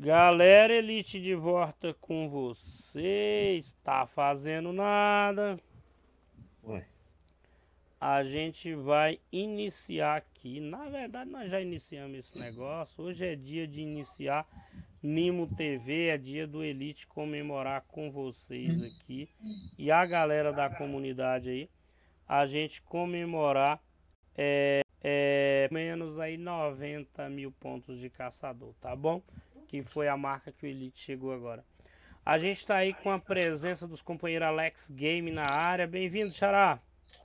Galera, Elite de volta com vocês. Tá fazendo nada. Ué. A gente vai iniciar aqui. Na verdade, nós já iniciamos esse negócio. Hoje é dia de iniciar Nimo TV. É dia do Elite comemorar com vocês aqui. E a galera da comunidade aí. A gente comemorar menos aí 90 mil pontos de caçador, tá bom? Que foi a marca que o Elite chegou agora. A gente está aí com a presença dos companheiros Alex Game na área. Bem-vindo, Xará.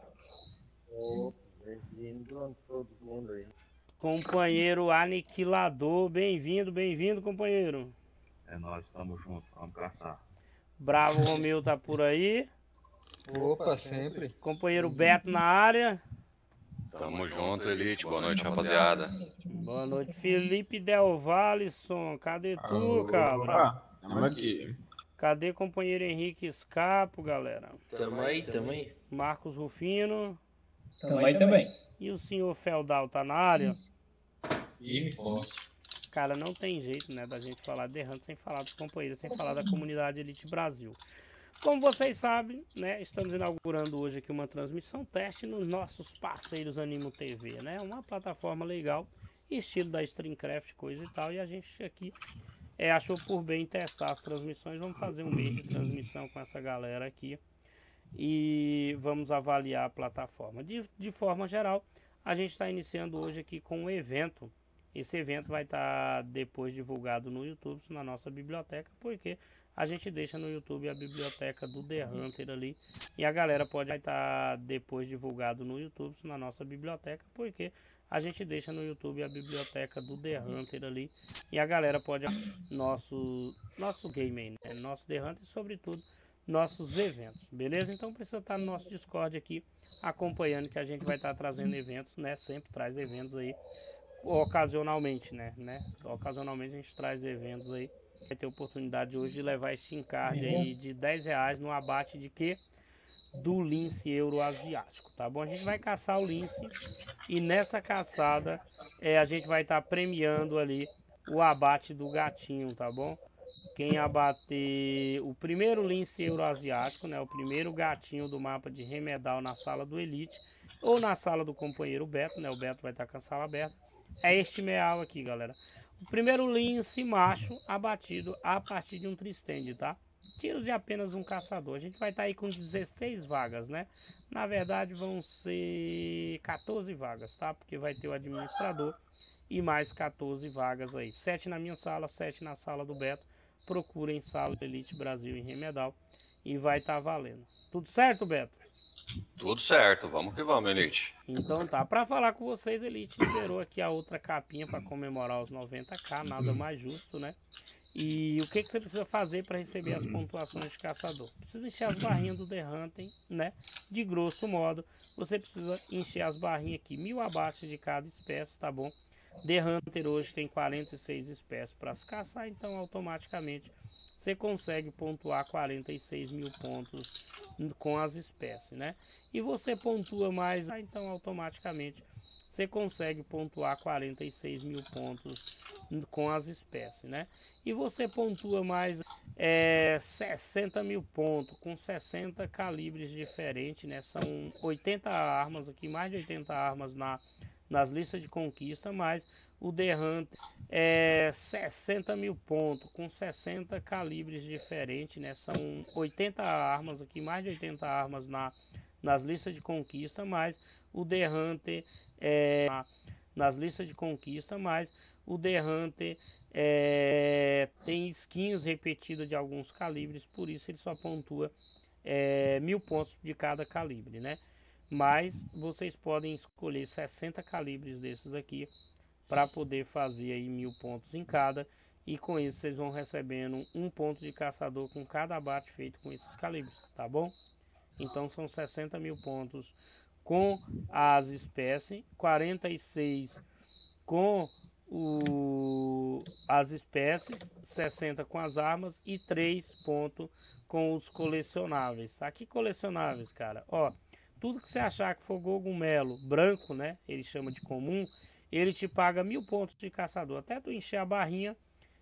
Bem-vindo a todo mundo aí. Companheiro Aniquilador. Bem-vindo, companheiro. É nós, estamos juntos, vamos caçar. Bravo Romeu tá por aí. Opa, sempre. Companheiro Beto na área. Tamo junto, Elite. Boa noite, rapaziada. Boa noite. Felipe Del Vallisson. Cadê tu, cabra? Tamo aqui. Cadê companheiro Henrique Scapo, galera? Tamo aí. Marcos Rufino. Tamo aí também. E o senhor Feudal tá na área? Firme e forte. Cara, não tem jeito, né, da gente falar de Hunter sem falar dos companheiros, sem falar da comunidade Elite Brasil. Como vocês sabem, né, estamos inaugurando hoje aqui uma transmissão teste nos nossos parceiros Animo TV, né? Uma plataforma legal, estilo da Streamcraft, coisa e tal, e a gente aqui achou por bem testar as transmissões. Vamos fazer um mês de transmissão com essa galera aqui e vamos avaliar a plataforma. De forma geral, a gente está iniciando hoje aqui com um evento. Esse evento vai estar depois divulgado no YouTube, na nossa biblioteca, porque a gente deixa no YouTube a biblioteca do The Hunter ali. E a galera pode estar depois divulgado no YouTube, na nossa biblioteca, porque a gente deixa no YouTube a biblioteca do The Hunter ali. E a galera pode nosso game aí, né? Nosso The Hunter e sobretudo nossos eventos, beleza? Então precisa estar no nosso Discord aqui acompanhando, que a gente vai estar trazendo eventos, né? Sempre traz eventos aí ocasionalmente, né? Ocasionalmente a gente traz eventos aí. Vai ter oportunidade hoje de levar Steam Card aí de R$10 no abate de quê? Do lince euroasiático, tá bom? A gente vai caçar o lince e nessa caçada a gente vai estar premiando ali o abate do gatinho, tá bom? Quem abater o primeiro lince euroasiático, né? O primeiro gatinho do mapa de Remedal na sala do Elite ou na sala do companheiro Beto, né? O Beto vai estar com a sala aberta. É este meal aqui, galera. O primeiro lince macho abatido a partir de um tristende, tá? Tiros de apenas um caçador. A gente vai estar aí com 16 vagas, né? Na verdade vão ser 14 vagas, tá? Porque vai ter o administrador e mais 14 vagas aí. 7 na minha sala, 7 na sala do Beto. Procurem sala Elite Brasil em Remedal e vai estar valendo. Tudo certo, Beto? Tudo certo, vamos que vamos, Elite. Então tá, para falar com vocês, Elite liberou aqui a outra capinha para comemorar os 90k, nada mais justo, né? E o que você precisa fazer para receber as pontuações de caçador? Precisa encher as barrinhas do The Hunter, né? De grosso modo, você precisa encher as barrinhas aqui, 1000 abates de cada espécie, tá bom? The Hunter hoje tem 46 espécies para se caçar, então automaticamente você consegue pontuar 46 mil pontos com as espécies, né? E você pontua mais, então automaticamente você consegue pontuar 46 mil pontos com as espécies, né? E você pontua mais 60 mil pontos com 60 calibres diferentes, né? São 80 armas aqui, mais de 80 armas nas listas de conquista, mas o The Hunter 60 mil pontos com 60 calibres diferentes, né? São 80 armas aqui, mais de 80 armas nas listas de conquista, mas o The Hunter nas listas de conquista, mas o The Hunter tem skins repetidas de alguns calibres, por isso ele só pontua 1000 pontos de cada calibre, né? Mas vocês podem escolher 60 calibres desses aqui para poder fazer aí 1000 pontos em cada, e com isso vocês vão recebendo um ponto de caçador com cada abate feito com esses calibres, tá bom? Então são 60 mil pontos com as espécies, 46 com as espécies, 60 com as armas e 3 pontos com os colecionáveis, tá? Que colecionáveis, cara? Ó, tudo que você achar que for cogumelo branco, né? Ele chama de comum. Ele te paga 1000 pontos de caçador. Até tu encher a barrinha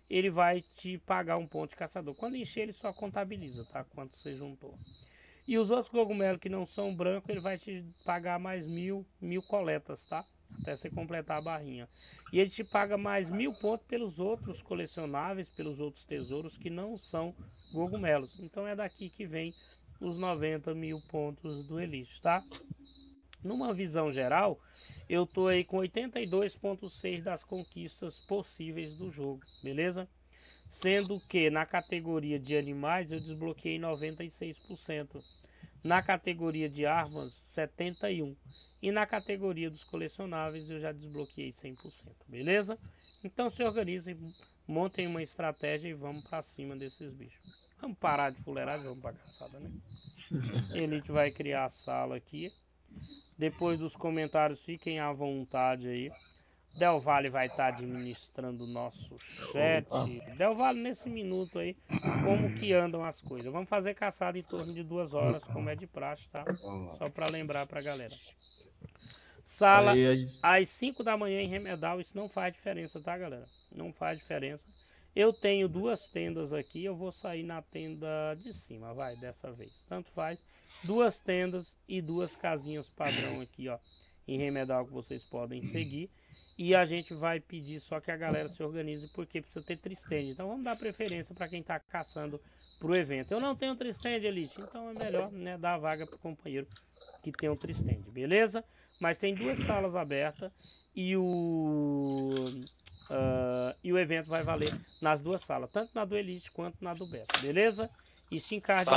ele vai te pagar um ponto de caçador. Quando encher, ele só contabiliza, tá? Quanto você juntou. E os outros cogumelos que não são brancos, ele vai te pagar mais 1000 coletas, tá? Até você completar a barrinha. E ele te paga mais 1000 pontos pelos outros colecionáveis, pelos outros tesouros que não são cogumelos. Então é daqui que vem os 90.000 pontos do Elite, tá? Numa visão geral, eu tô aí com 82,6 das conquistas possíveis do jogo, beleza? Sendo que na categoria de animais eu desbloqueei 96%. Na categoria de armas, 71%. E na categoria dos colecionáveis eu já desbloqueei 100%, beleza? Então se organizem, montem uma estratégia e vamos pra cima desses bichos. Vamos parar de fuleiragem, vamos pra caçada, né? Elite vai criar a sala aqui. Depois dos comentários, fiquem à vontade aí. Del Valle vai estar administrando o nosso chat. Del Valle, nesse minuto aí, como que andam as coisas. Vamos fazer caçada em torno de 2 horas, como é de praxe, tá? Só para lembrar pra galera. Sala às 5 da manhã em Remedal, isso não faz diferença, tá, galera? Não faz diferença. Eu tenho 2 tendas aqui, eu vou sair na tenda de cima, vai, dessa vez. Tanto faz. 2 tendas e 2 casinhas padrão aqui, ó, em Remedal que vocês podem seguir. E a gente vai pedir só que a galera se organize, porque precisa ter tristende. Então vamos dar preferência para quem tá caçando pro evento. Eu não tenho tristende, Elite, então é melhor, né, dar a vaga pro companheiro que tem um tristende, beleza? Mas tem 2 salas abertas e o evento vai valer nas 2 salas, tanto na do Elite quanto na do Beta, beleza? Steam Card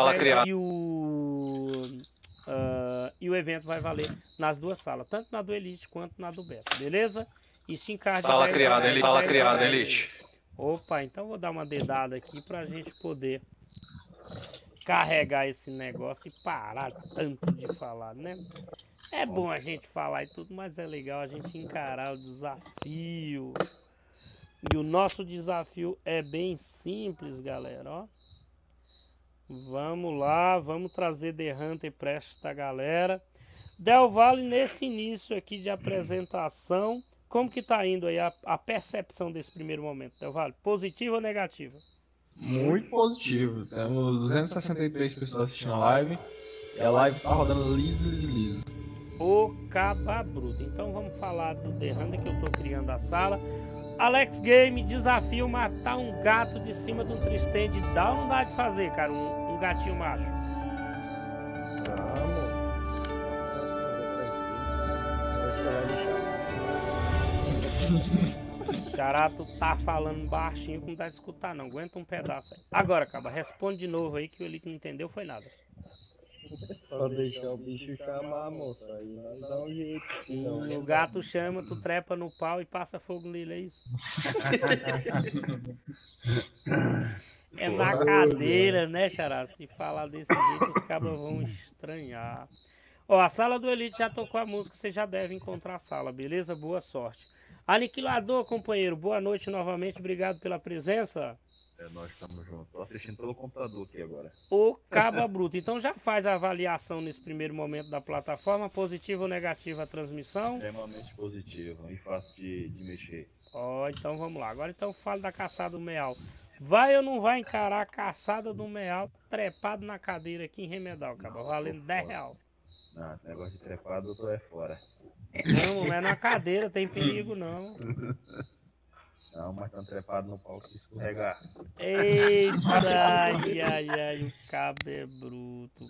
e o evento vai valer nas 2 salas, tanto na do Elite quanto na do Beta, beleza? Steam Card Sala criada, Elite. Opa, então vou dar uma dedada aqui pra gente poder carregar esse negócio e parar tanto de falar, né? É bom a gente falar e tudo, mas é legal a gente encarar o desafio. E o nosso desafio é bem simples, galera, ó. Vamos lá, vamos trazer The Hunter para esta galera. Del Valle, nesse início aqui de apresentação, como que tá indo aí a percepção desse primeiro momento, Del Valle? Positiva ou negativa? Muito positivo. Temos 263 pessoas assistindo a live. E a live está rodando liso. O caba bruto. Então vamos falar do The Hunter, que eu tô criando a sala. Alex Game, desafio matar um gato de cima de um tristende. Dá ou não dá de fazer, cara, um gatinho macho? Carato tá falando baixinho que não dá de escutar não. Aguenta um pedaço aí. Agora, caba, responde de novo aí que o Elite não entendeu, foi nada. Só deixar o bicho chamar, moço. Aí nós dá um jeito. O gato chama, tu trepa no pau e passa fogo nele, é isso? É na cadeira, né, Xará? Se falar desse jeito, os cabas vão estranhar. Ó, a sala do Elite já tocou a música, você já deve encontrar a sala, beleza? Boa sorte. Aniquilador, companheiro, boa noite novamente, obrigado pela presença. Nós estamos juntos. Tô assistindo pelo computador aqui agora. O caba bruto. Então já faz a avaliação nesse primeiro momento da plataforma, positiva ou negativa a transmissão? Extremamente positivo e fácil de mexer. Ó, então vamos lá. Agora então fala da caçada do meal. Vai ou não vai encarar a caçada do meal trepado na cadeira aqui em Remedal, caba? Valendo R$10. Não, esse negócio de trepado eu tô fora. Não é na cadeira, tem perigo não. Não, mas estão trepados no pau se escorregar. Eita, ai, o cabo é bruto,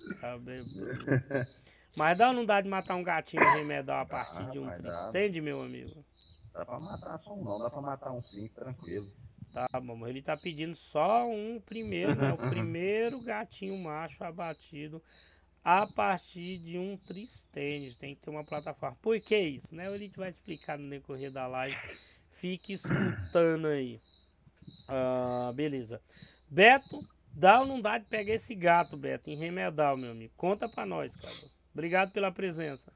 Mas dá ou não dá de matar um gatinho em Remedal a partir de um tristende, meu amigo? Dá pra matar só um não, dá pra matar um 5, tranquilo. Tá bom, ele tá pedindo só um primeiro, né? O primeiro gatinho macho abatido a partir de um tristende. Tem que ter uma plataforma. Por que isso, né? A gente vai explicar no decorrer da live. Fique escutando aí. Beleza. Beto, dá ou não dá de pegar esse gato, Beto, em Remedal, meu amigo? Conta pra nós, cara. Obrigado pela presença.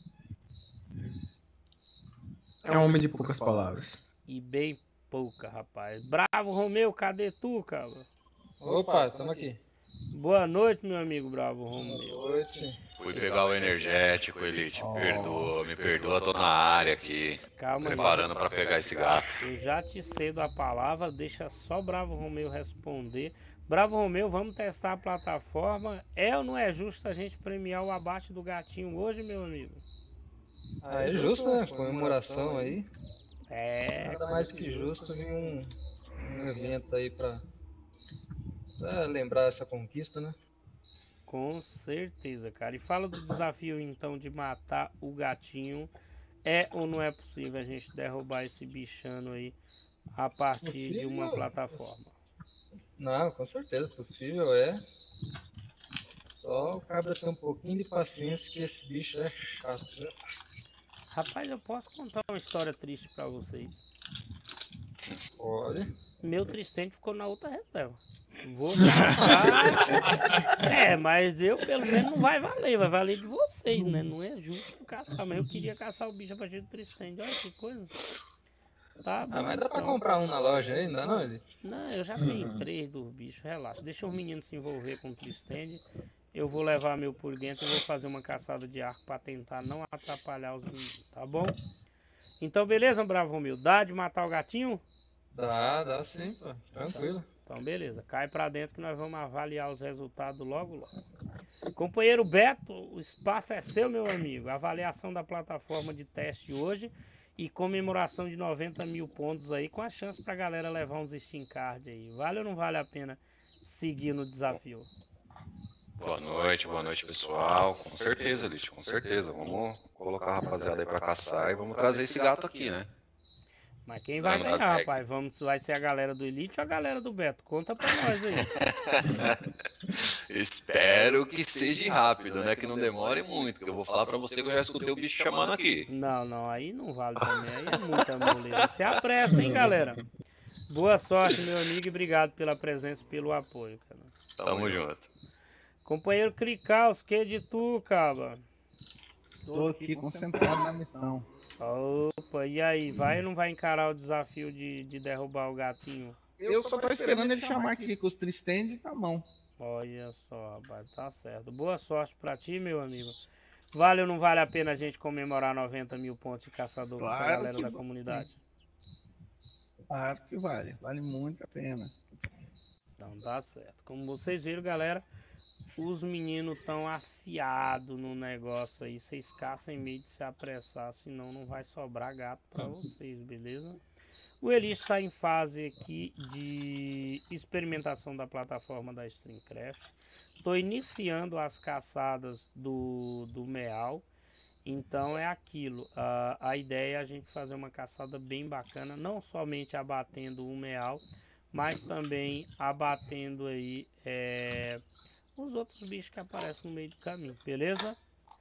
É um homem de poucas palavras. E bem pouca, rapaz. Bravo, Romeu, cadê tu, cara? Opa, tamo aqui. Boa noite, meu amigo Bravo Romeu. Boa noite. Fui pegar o energético, Elite. Me perdoa, tô na área aqui. Calma, Preparando pra pegar esse gato. eu já te cedo a palavra, deixa só Bravo Romeu responder. Bravo Romeu, vamos testar a plataforma. É ou não é justo a gente premiar o abate do gatinho hoje, meu amigo? Ah, é justo, né? Comemoração aí. É. Nada mais que justo vir um evento aí pra lembrar essa conquista, né? Com certeza, cara. E fala do desafio então de matar o gatinho. É ou não é possível a gente derrubar esse bichano aí a partir de uma plataforma? Não, com certeza, possível é. Só o cabra ter um pouquinho de paciência que esse bicho é chato, né? Rapaz, eu posso contar uma história triste pra vocês. Olha. Meu Tristente ficou na outra reserva. Vou caçar. Mas eu pelo menos não vai valer de vocês, né? Não é justo caçar, mas eu queria caçar o bicho a partir do Tristente. Olha que coisa. Tá bom, Mas dá pra então. comprar um na loja ainda, não, ele? Não, eu já tenho 3 dos bichos, relaxa. Deixa os meninos se envolver com o Tristende. Eu vou levar meu purguento e vou fazer uma caçada de arco pra tentar não atrapalhar os meninos, tá bom? Então beleza, Bravo Romeu? Dá de matar o gatinho? Dá sim, pô. Tranquilo. Então beleza, cai pra dentro que nós vamos avaliar os resultados logo logo. Companheiro Beto, o espaço é seu, meu amigo. Avaliação da plataforma de teste hoje e comemoração de 90 mil pontos aí, com a chance pra galera levar uns Steam Card aí. Vale ou não vale a pena seguir no desafio? Boa noite, pessoal. Com certeza, Elite, com certeza. Vamos colocar a rapaziada aí pra caçar e vamos trazer esse gato aqui, né? Mas quem vai ganhar, rapaz? Vai ser a galera do Elite ou a galera do Beto? Conta pra nós aí. Espero que seja rápido, né? Que não demore muito, que eu vou falar pra você que eu já escutei o bicho chamando aqui. Não, aí não vale também. Aí é muita moleza. Se apressa, hein, galera? Boa sorte, meu amigo, e obrigado pela presença e pelo apoio, cara. Tamo junto. Companheiro Cricaus, que de tu, caba? Tô aqui concentrado na missão. Opa, e aí, vai ou não vai encarar o desafio de derrubar o gatinho? Eu só tô esperando ele chamar aqui com os Tristende na mão. Olha só, rapaz, tá certo. Boa sorte pra ti, meu amigo. Vale ou não vale a pena a gente comemorar 90 mil pontos de caçador com essa galera da comunidade? Claro que vale, vale muito a pena. Então tá certo. Como vocês viram, galera, os meninos estão afiados no negócio aí. Vocês caçam em meio de se apressar, senão não vai sobrar gato pra vocês, beleza? O Eli está em fase aqui de experimentação da plataforma da Streamcraft. Estou iniciando as caçadas do Meal. Então é aquilo. A ideia é a gente fazer uma caçada bem bacana, não somente abatendo o Meal, mas também abatendo aí os outros bichos que aparecem no meio do caminho, beleza?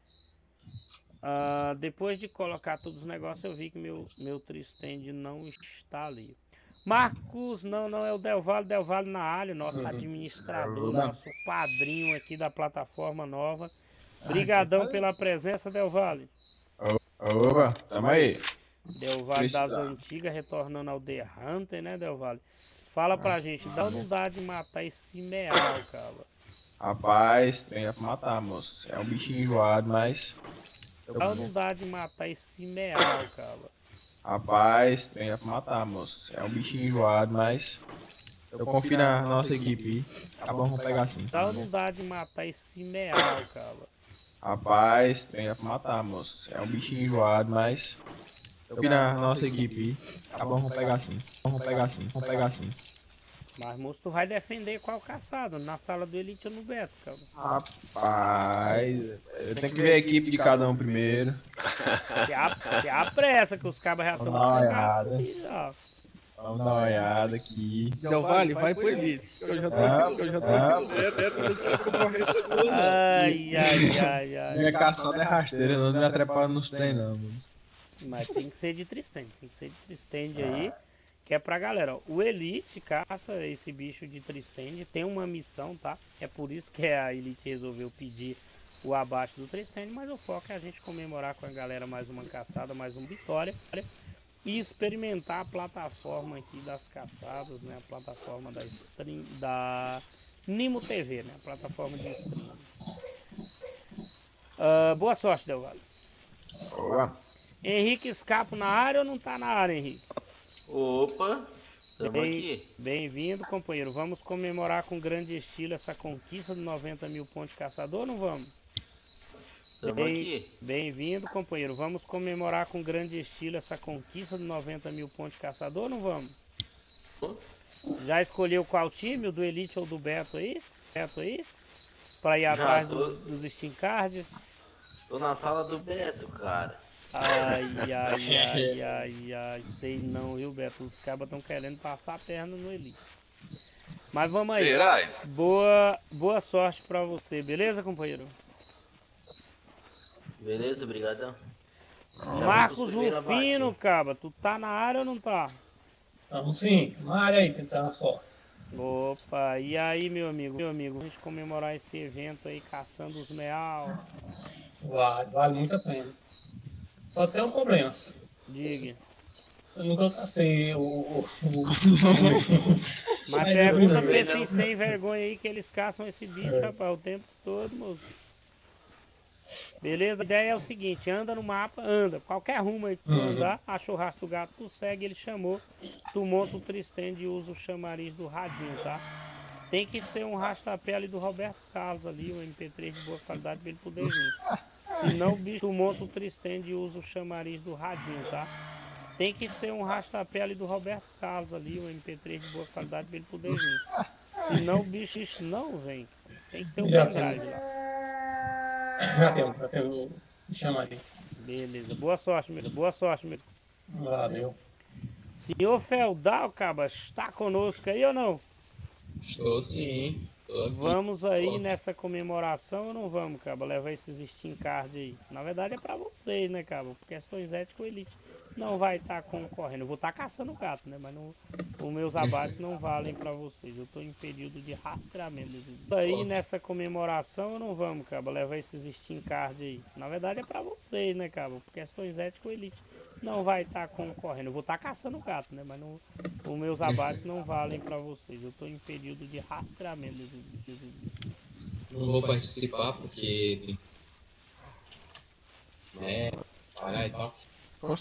Depois de colocar todos os negócios, eu vi que meu Tristende não está ali. Marcos, não é o Del Valle na área, nosso administrador, nosso padrinho aqui da plataforma nova. Obrigadão pela presença, Del Valle. Opa, tamo aí. Del Valle das antigas, retornando ao The Hunter, né, Del Valle? Fala pra gente, dá ou não dá de matar esse Meal, cara? Rapaz, tem pra matar, moço. É um bichinho enjoado, mas... Dá ou não dá de matar esse Meal, cara? Rapaz, tem pra matar, moço. É um bichinho enjoado, mas... Eu confio na nossa equipe. Tá bom, vamos pegar assim. Dá ou não dá de matar esse Meal, cara? Rapaz, tem pra matar, moço. É um bichinho enjoado, mas... Eu confio na nossa equipe. Tá bom, vamos pegar assim. Vamos pegar assim. Mas, moço, tu vai defender qual caçado? Na sala do Elite ou no Beto, cara? Rapaz, eu tenho que ver a equipe de cada um primeiro. Se apressa que os cabas já estão... Vamos dar uma olhada. Vamos dar uma olhada aqui. Del Valle, vai pro Elite. Eu já tô aqui no Beto. Ai. Minha caçada é rasteira, não me atrapalha nos treinos, não, mano. Mas tem que ser de Tristende. Tem que ser de Tristende aí. Que é pra galera, ó. O Elite caça esse bicho de Tristende. Tem uma missão, tá? É por isso que a Elite resolveu pedir o abate do Tristende. Mas o foco é a gente comemorar com a galera mais uma caçada, mais uma vitória. E experimentar a plataforma aqui das caçadas, né? A plataforma da Nimo TV, né? A plataforma de stream. Boa sorte, Delgado. Boa. Henrique Escapo na área ou não tá na área, Henrique? Opa, estamos aqui. Bem-vindo, companheiro. Vamos comemorar com grande estilo essa conquista de 90 mil pontos de caçador ou não vamos? Estamos aqui. Bem-vindo, companheiro. Vamos comemorar com grande estilo essa conquista de 90 mil pontos de caçador ou não vamos? Já escolheu qual time? O do Elite ou do Beto aí? Pra ir atrás dos Steam Cards? Tô na sala do Beto, cara. Ai, sei não, viu, Beto? Os cabas estão querendo passar a perna no Elite. Mas vamos aí. Será? Boa sorte pra você, beleza, companheiro? Beleza, obrigadão. Marcos Rufino, caba, tu tá na área ou não tá? Estamos sim, na área aí, tentando a sorte. Opa, e aí, meu amigo, a gente comemorar esse evento aí, caçando os meal. Vale muito a pena. Só tem um problema. Diga. Eu nunca cacei Mas pergunta pra esses sem vergonha aí que eles caçam esse bicho, rapaz, o tempo todo, moço. Beleza? A ideia é o seguinte, anda no mapa, qualquer rumo aí que tu andar, achou o rastro do gato, tu segue, ele chamou, tu monta o tristend e usa o chamariz do radinho, tá? Tem que ser um rastapé ali do Roberto Carlos ali, um MP3 de boa qualidade pra ele poder vir. Senão o bicho, tu monta o tristend e usa o chamariz do radinho, tá? Tem que ser um rastapé ali do Roberto Carlos ali, um MP3 de boa qualidade pra ele poder vir. Senão o bicho não vem. Tem que ter um pendrive lá. Já tem me chama aí. Beleza, boa sorte, meu. Valeu. Senhor Feudal, cabas, está conosco aí ou não? Estou sim. Tô aqui. Vamos aí nessa comemoração ou não vamos, caba? Levar esses Steam Card aí. Na verdade é pra vocês, né, caba? Por questões éticas, o Elite não vai estar concorrendo. Eu vou estar caçando gato, né? Mas não, os meus abates não valem pra vocês. Eu tô em período de rastreamento. Aí nessa comemoração ou não vamos, caba? Levar esses Steam Card aí. Na verdade é pra vocês, né, caba? Por questões éticas, o Elite não vai estar concorrendo. Eu vou estar caçando gato, né? Mas não, os meus abates não valem pra vocês. Eu tô em período de rastreamento. Não vou participar porque parar e tal. Mas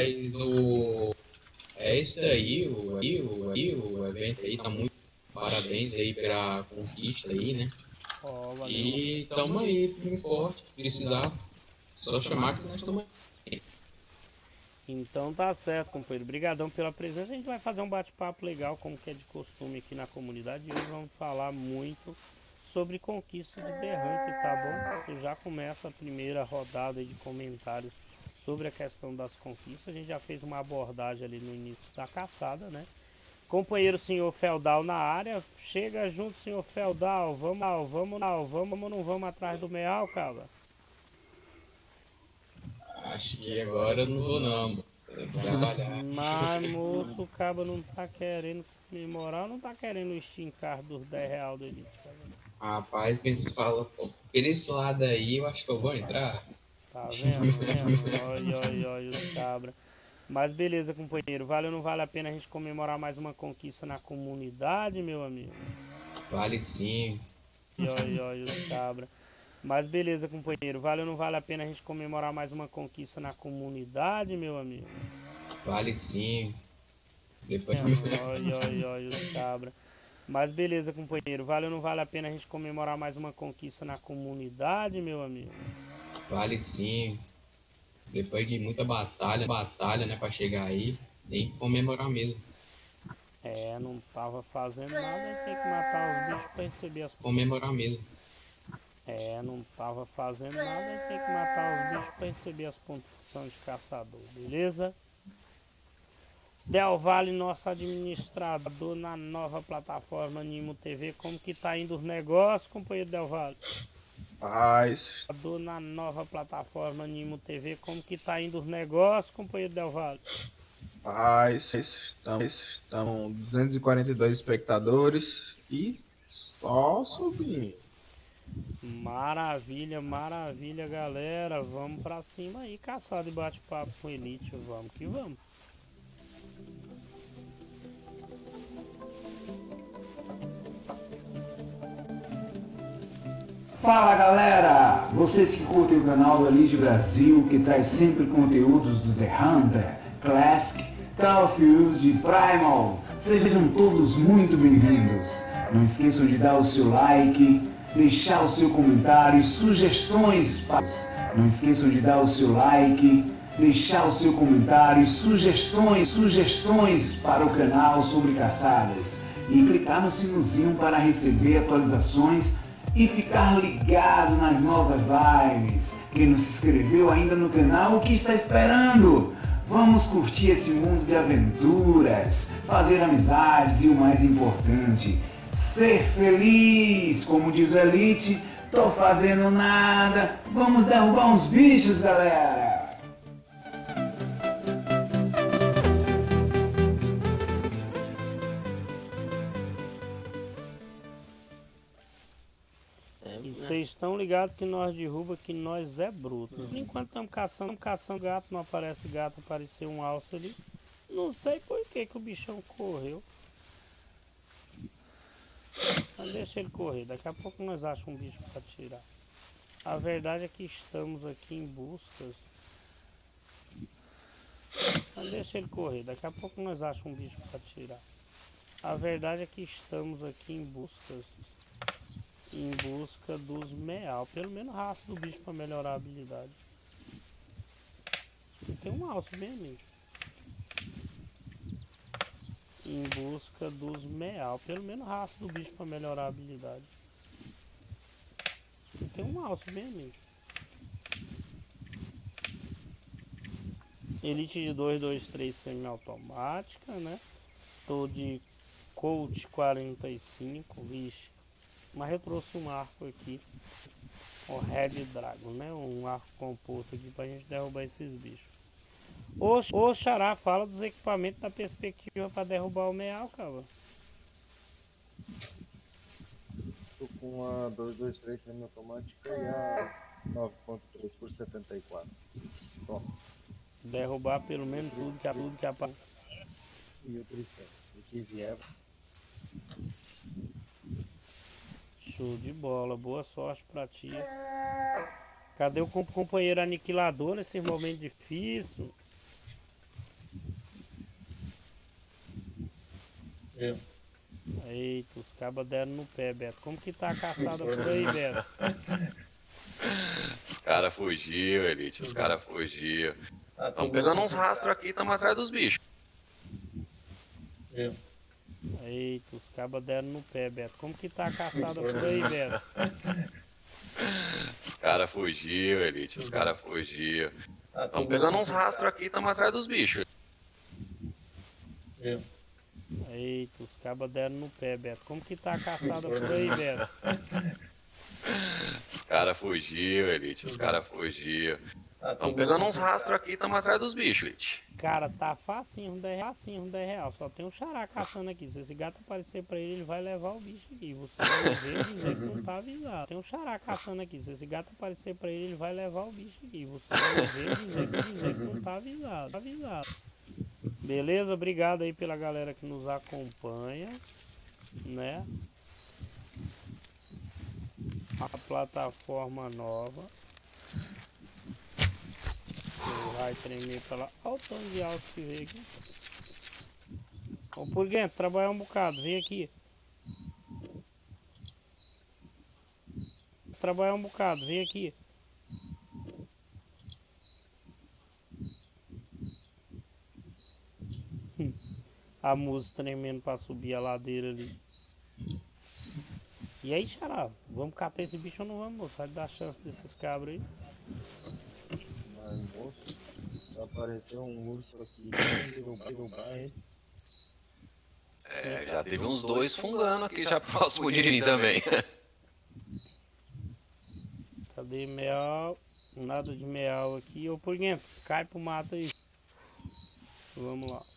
é isso aí, o evento aí tá muito. Parabéns aí pela conquista aí, né? E tamo aí, firme e forte, precisar, só chamar que nós estamos aí. Então tá certo, companheiro. Obrigadão pela presença. A gente vai fazer um bate-papo legal, como que é de costume aqui na comunidade. E hoje vamos falar muito sobre conquista de derrante, tá bom? Eu já começa a primeira rodada de comentários sobre a questão das conquistas. A gente já fez uma abordagem ali no início da caçada, né? Companheiro senhor Feudal na área. Chega junto, senhor Feudal. Vamos ou não vamos atrás do meal, cara? Acho que agora eu não vou não, tem que trabalhar. Mas moço, o cabo não tá querendo comemorar, não tá querendo o Steam Card dos R$10 do Elite, cara. Rapaz, quem se fala, por esse lado aí, eu acho que eu vou entrar. Tá vendo? Olha os cabras. Mas beleza, companheiro. Vale ou não vale a pena a gente comemorar mais uma conquista na comunidade, meu amigo? Vale sim. Olha os cabras. Mas beleza, companheiro. Vale ou não vale a pena a gente comemorar mais uma conquista na comunidade, meu amigo? Vale sim. Depois Olha os cabras. Mas beleza, companheiro. Vale ou não vale a pena a gente comemorar mais uma conquista na comunidade, meu amigo? Vale sim. Depois de muita batalha, né, pra chegar aí, tem que comemorar mesmo. Não tava fazendo nada, tem que matar os bichos pra receber as Comemorar mesmo. Não tava fazendo nada, tem que matar os bichos pra receber as pontuações de caçador, beleza? Del Valle, nosso administrador na nova plataforma Nimo TV, como que tá indo os negócios, companheiro Del Valle? Paz. Na nova plataforma Nimo TV, como que tá indo os negócios, companheiro Del Valle? Paz. Estamos 242 espectadores e só subindo. Maravilha, galera. Vamos pra cima aí, caçado e bate-papo com Elite. Vamos que vamos. Fala galera, vocês que curtem o canal do Elite Brasil, que traz sempre conteúdos do The Hunter, Classic, Call of Duty, Primal, sejam todos muito bem-vindos. Não esqueçam de dar o seu like, deixar o seu comentário e sugestões para... Não esqueçam de dar o seu like, deixar o seu comentário e sugestões para o canal sobre caçadas e clicar no sinozinho para receber atualizações e ficar ligado nas novas lives. Quem não se inscreveu ainda no canal, o que está esperando? Vamos curtir esse mundo de aventuras, fazer amizades e o mais importante, ser feliz. Como diz o Elite, tô fazendo nada, vamos derrubar uns bichos, galera. Vocês estão ligados que nós derruba, que nós é bruto. Enquanto estamos caçando gato, não aparece gato, apareceu um alce ali. Não sei por que o bichão correu. Mas deixa ele correr, daqui a pouco nós achamos um bicho para tirar. A verdade é que estamos aqui em buscas. Mas deixa ele correr, daqui a pouco nós achamos um bicho para tirar. A verdade é que estamos aqui em busca dos meal, pelo menos raça do bicho para melhorar a habilidade. E tem um alce bem amigo. Em busca dos meal, pelo menos raça do bicho para melhorar a habilidade. E tem um alce bem amigo. Elite de 223 semi-automática, né? Tô de Colt 45, vixe. Mas eu trouxe um arco aqui, o Red Dragon, né? Um arco composto aqui pra gente derrubar esses bichos. Ô Xará, fala dos equipamentos da perspectiva pra derrubar o meal, cara. Tô com a 223 semi-automática e a 9.3 por 74. Toma. Derrubar pelo menos tudo que aparece. E o tricé. O que vier. Show de bola, boa sorte pra ti. Cadê o companheiro aniquilador nesse momento difícil? Eita, os cabas deram no pé, Beto. Como que tá a caçada por aí, Beto? Os caras fugiu, Elite, os caras fugiu. Estamos pegando uns rastros aqui, estamos atrás dos bichos. Eita, os cabas deram no pé, Beto. Como que tá a caçada por aí, Beto? Os caras fugiu, Elite, os caras fugiu. Estamos pegando uns rastros aqui, estamos atrás dos bichos. Eita, os cabas deram no pé, Beto. Como que tá a caçada por aí, Beto? Os caras fugiu, Elite, os caras fugiu. Estamos pegando uns rastros aqui, estamos atrás dos bichos, Elite. Cara, tá facinho, 10 real. Só tem um Xará caçando aqui. Se esse gato aparecer pra ele, ele vai levar o bicho aqui. Você vai ver e dizer que não tá avisado. Tem um Xará caçando aqui. Se esse gato aparecer pra ele, ele vai levar o bicho aqui. Você vai ver e dizer que não tá avisado. Beleza? Obrigado aí pela galera que nos acompanha, né? A plataforma nova. Vai tremer pra lá. Olha o tanto de alto que veio aqui. Ô Purguento, trabalhar um bocado, vem aqui. Trabalhar um bocado, vem aqui. A música tremendo pra subir a ladeira ali. E aí, Xará, vamos catar esse bicho ou não vamos, moço? Vai dar chance desses cabros aí. Mas, moço, apareceu um urso aqui, derrubar ele. É, já teve uns dois fungando aqui já próximo de mim também. Cadê meal? Nada de meal aqui. Ô Purguento, cai pro mato aí. Vamos lá.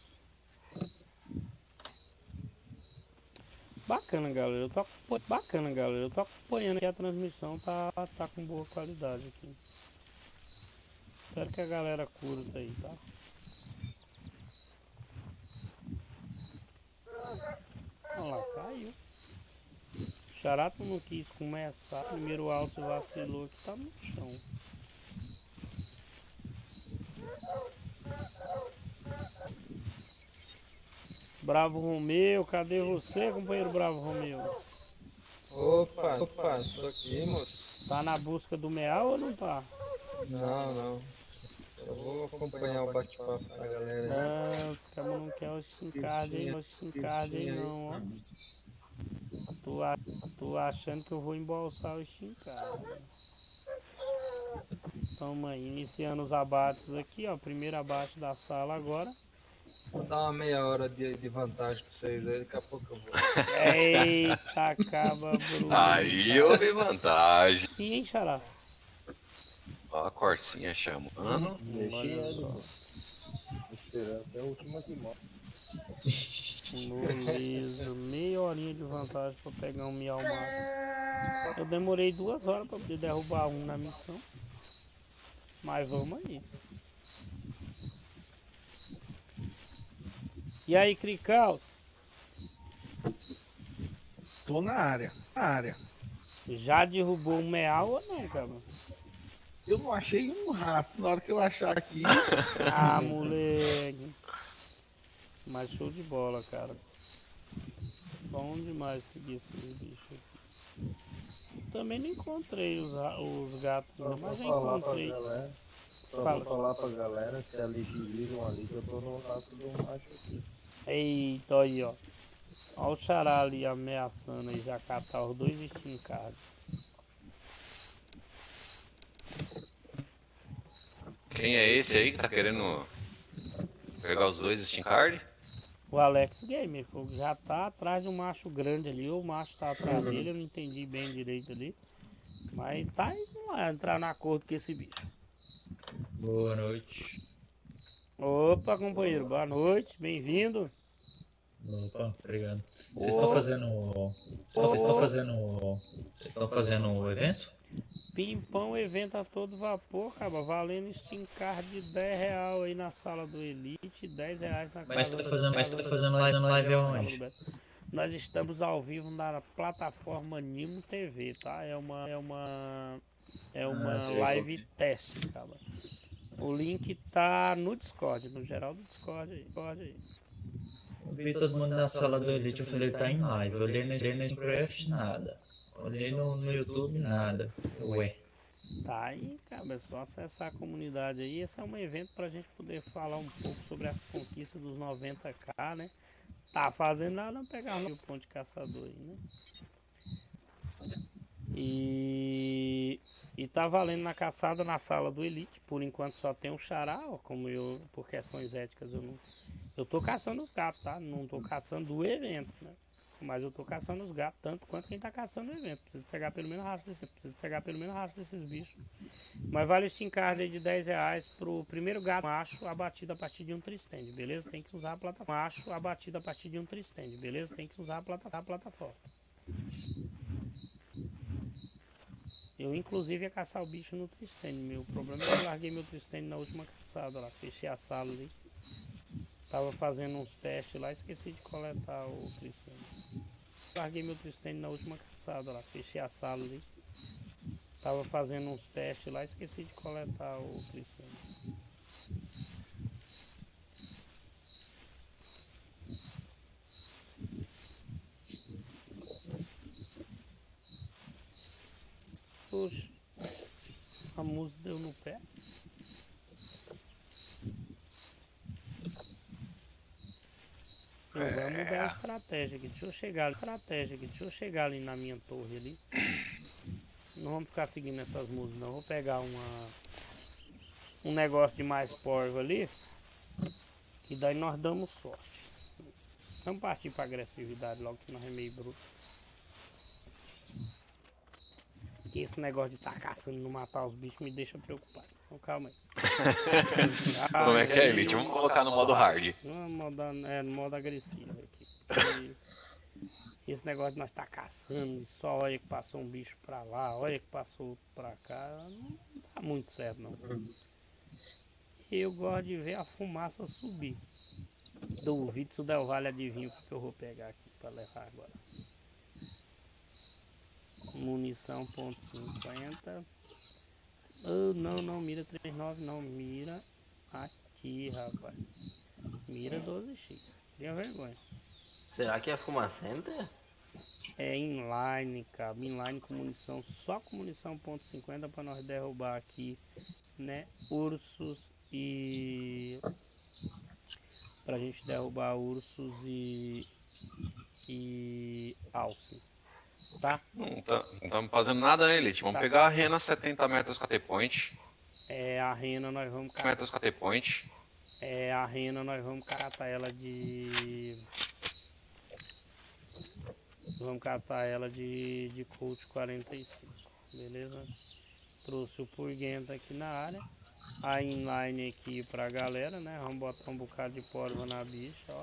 Bacana, galera. Eu tô acompanhando aqui a transmissão, tá com boa qualidade aqui. Espero que a galera curta aí, tá? Olha lá, caiu. Xarato não quis começar. Primeiro alto vacilou que tá no chão. Bravo Romeu, cadê você, companheiro Bravo Romeu? Opa, tô aqui, moço. Tá na busca do meal ou não tá? Não. Só vou acompanhar o bate-papo da galera aí. Não, os caras não querem o Steam Card aí, o Steam Card aí não, ó. Tô achando que eu vou embolsar o Steam Card. Tamo aí, iniciando os abates aqui, ó. Primeiro abate da sala agora. Vou dar uma meia hora de vantagem pra vocês aí, daqui a pouco eu vou. Eita, acaba, Bruno. Aí eu vi vantagem. Sim, hein, Xará? Ó a Corsinha chamando. Deixa ele, mano. Esperança é a última que morre. Beleza, meia horinha de vantagem pra pegar um miau mato. Eu demorei 2 horas pra poder derrubar um na missão. Mas vamos aí. E aí, Cricaus? Tô na área. Já derrubou um meal ou não, cara? Eu não achei um rastro. Na hora que eu achar aqui. Ah, moleque. Mas show de bola, cara. Bom demais seguir esses bichos aqui. Também não encontrei os gatos, não, mas já encontrei. Só vou falar pra galera se ali viram ali que eu tô no rastro do macho aqui. Eita, aí, ó. Olha o Xará ali ameaçando aí já catar os 2 Steam Cards. Quem é esse aí que tá querendo pegar os 2 Steam Card? O Alex Gamer, já tá atrás de um macho grande ali, ou o macho tá atrás dele, eu não entendi bem direito ali. Mas tá indo lá, entrar na acordo com esse bicho. Boa noite. Opa, companheiro, boa noite, bem-vindo. Opa, obrigado. Vocês estão fazendo. Vocês estão fazendo o evento? Pimpão, evento a todo vapor, cara, valendo Steam Card de R$10 aí na sala do Elite, R$10 na casa. Mas você tá fazendo live aonde? Nós estamos ao vivo na plataforma Nimo TV, tá? É uma live teste, cara. O link tá no Discord, no geral do Discord aí. Eu vi todo mundo na sala do Elite, eu falei, tá em live. Eu olhei no Minecraft, nada. Olhei no YouTube, nada. Ué. Tá aí, cara, é só acessar a comunidade aí. Esse é um evento pra gente poder falar um pouco sobre as conquistas dos 90k, né? Tá fazendo nada, não pegar o ponto de caçador aí, né? E tá valendo na caçada na sala do Elite. Por enquanto só tem um Xará, ó, como eu, por questões éticas, eu tô caçando os gatos, tá? Não tô caçando do evento, né? Mas eu tô caçando os gatos tanto quanto quem tá caçando o evento. Preciso pegar pelo menos rastro desses bichos. Mas vale o Steam Card aí de R$10 pro primeiro gato macho abatido a partir de um tristende, beleza? Tem que usar a plataforma. Macho abatido a partir de um tristende, beleza? Tem que usar a plataforma. Eu inclusive ia caçar o bicho no tristende. Meu problema é que eu larguei meu tristende na última caçada lá. Fechei a sala ali. Tava fazendo uns testes lá, esqueci de coletar o tristende. Larguei meu tristende na última caçada lá, fechei a sala ali. Tava fazendo uns testes lá, esqueci de coletar o tristende. Poxa, a música deu no pé. Eu vou mudar a estratégia aqui. Deixa eu chegar ali na minha torre ali. Não vamos ficar seguindo essas músicas não. Vou pegar um negócio de mais porvo ali. E daí nós damos sorte. Vamos partir para agressividade logo que nós é meio bruto. Porque esse negócio de estar caçando e não matar os bichos me deixa preocupado. Então calma aí. Como é que é, Elite? Vamos colocar no modo hard. No modo agressivo aqui. Esse negócio de nós estar caçando, só olha que passou um bicho pra lá, olha que passou outro pra cá, não dá muito certo não. Eu gosto de ver a fumaça subir. Duvido se o Del Valle adivinha o que eu vou pegar aqui pra levar agora. munição .50. Oh, não, mira 39 não, mira aqui, rapaz. Mira 12x. Tenha vergonha. Será que é fumacenta? É inline, cara. Inline com munição, só com munição .50 para nós derrubar aqui, né? Ursos e... Pra gente derrubar ursos e alce. Tá? Não estamos fazendo nada, né, Elite? Vamos pegar a rena 70 metros KT Point. É, a rena nós vamos... metros KT Point. É, a rena nós vamos catar ela de... Vamos catar ela de Colt 45, beleza? Trouxe o Purguenta aqui na área. A inline aqui pra galera, né? Vamos botar um bocado de porva na bicha, ó.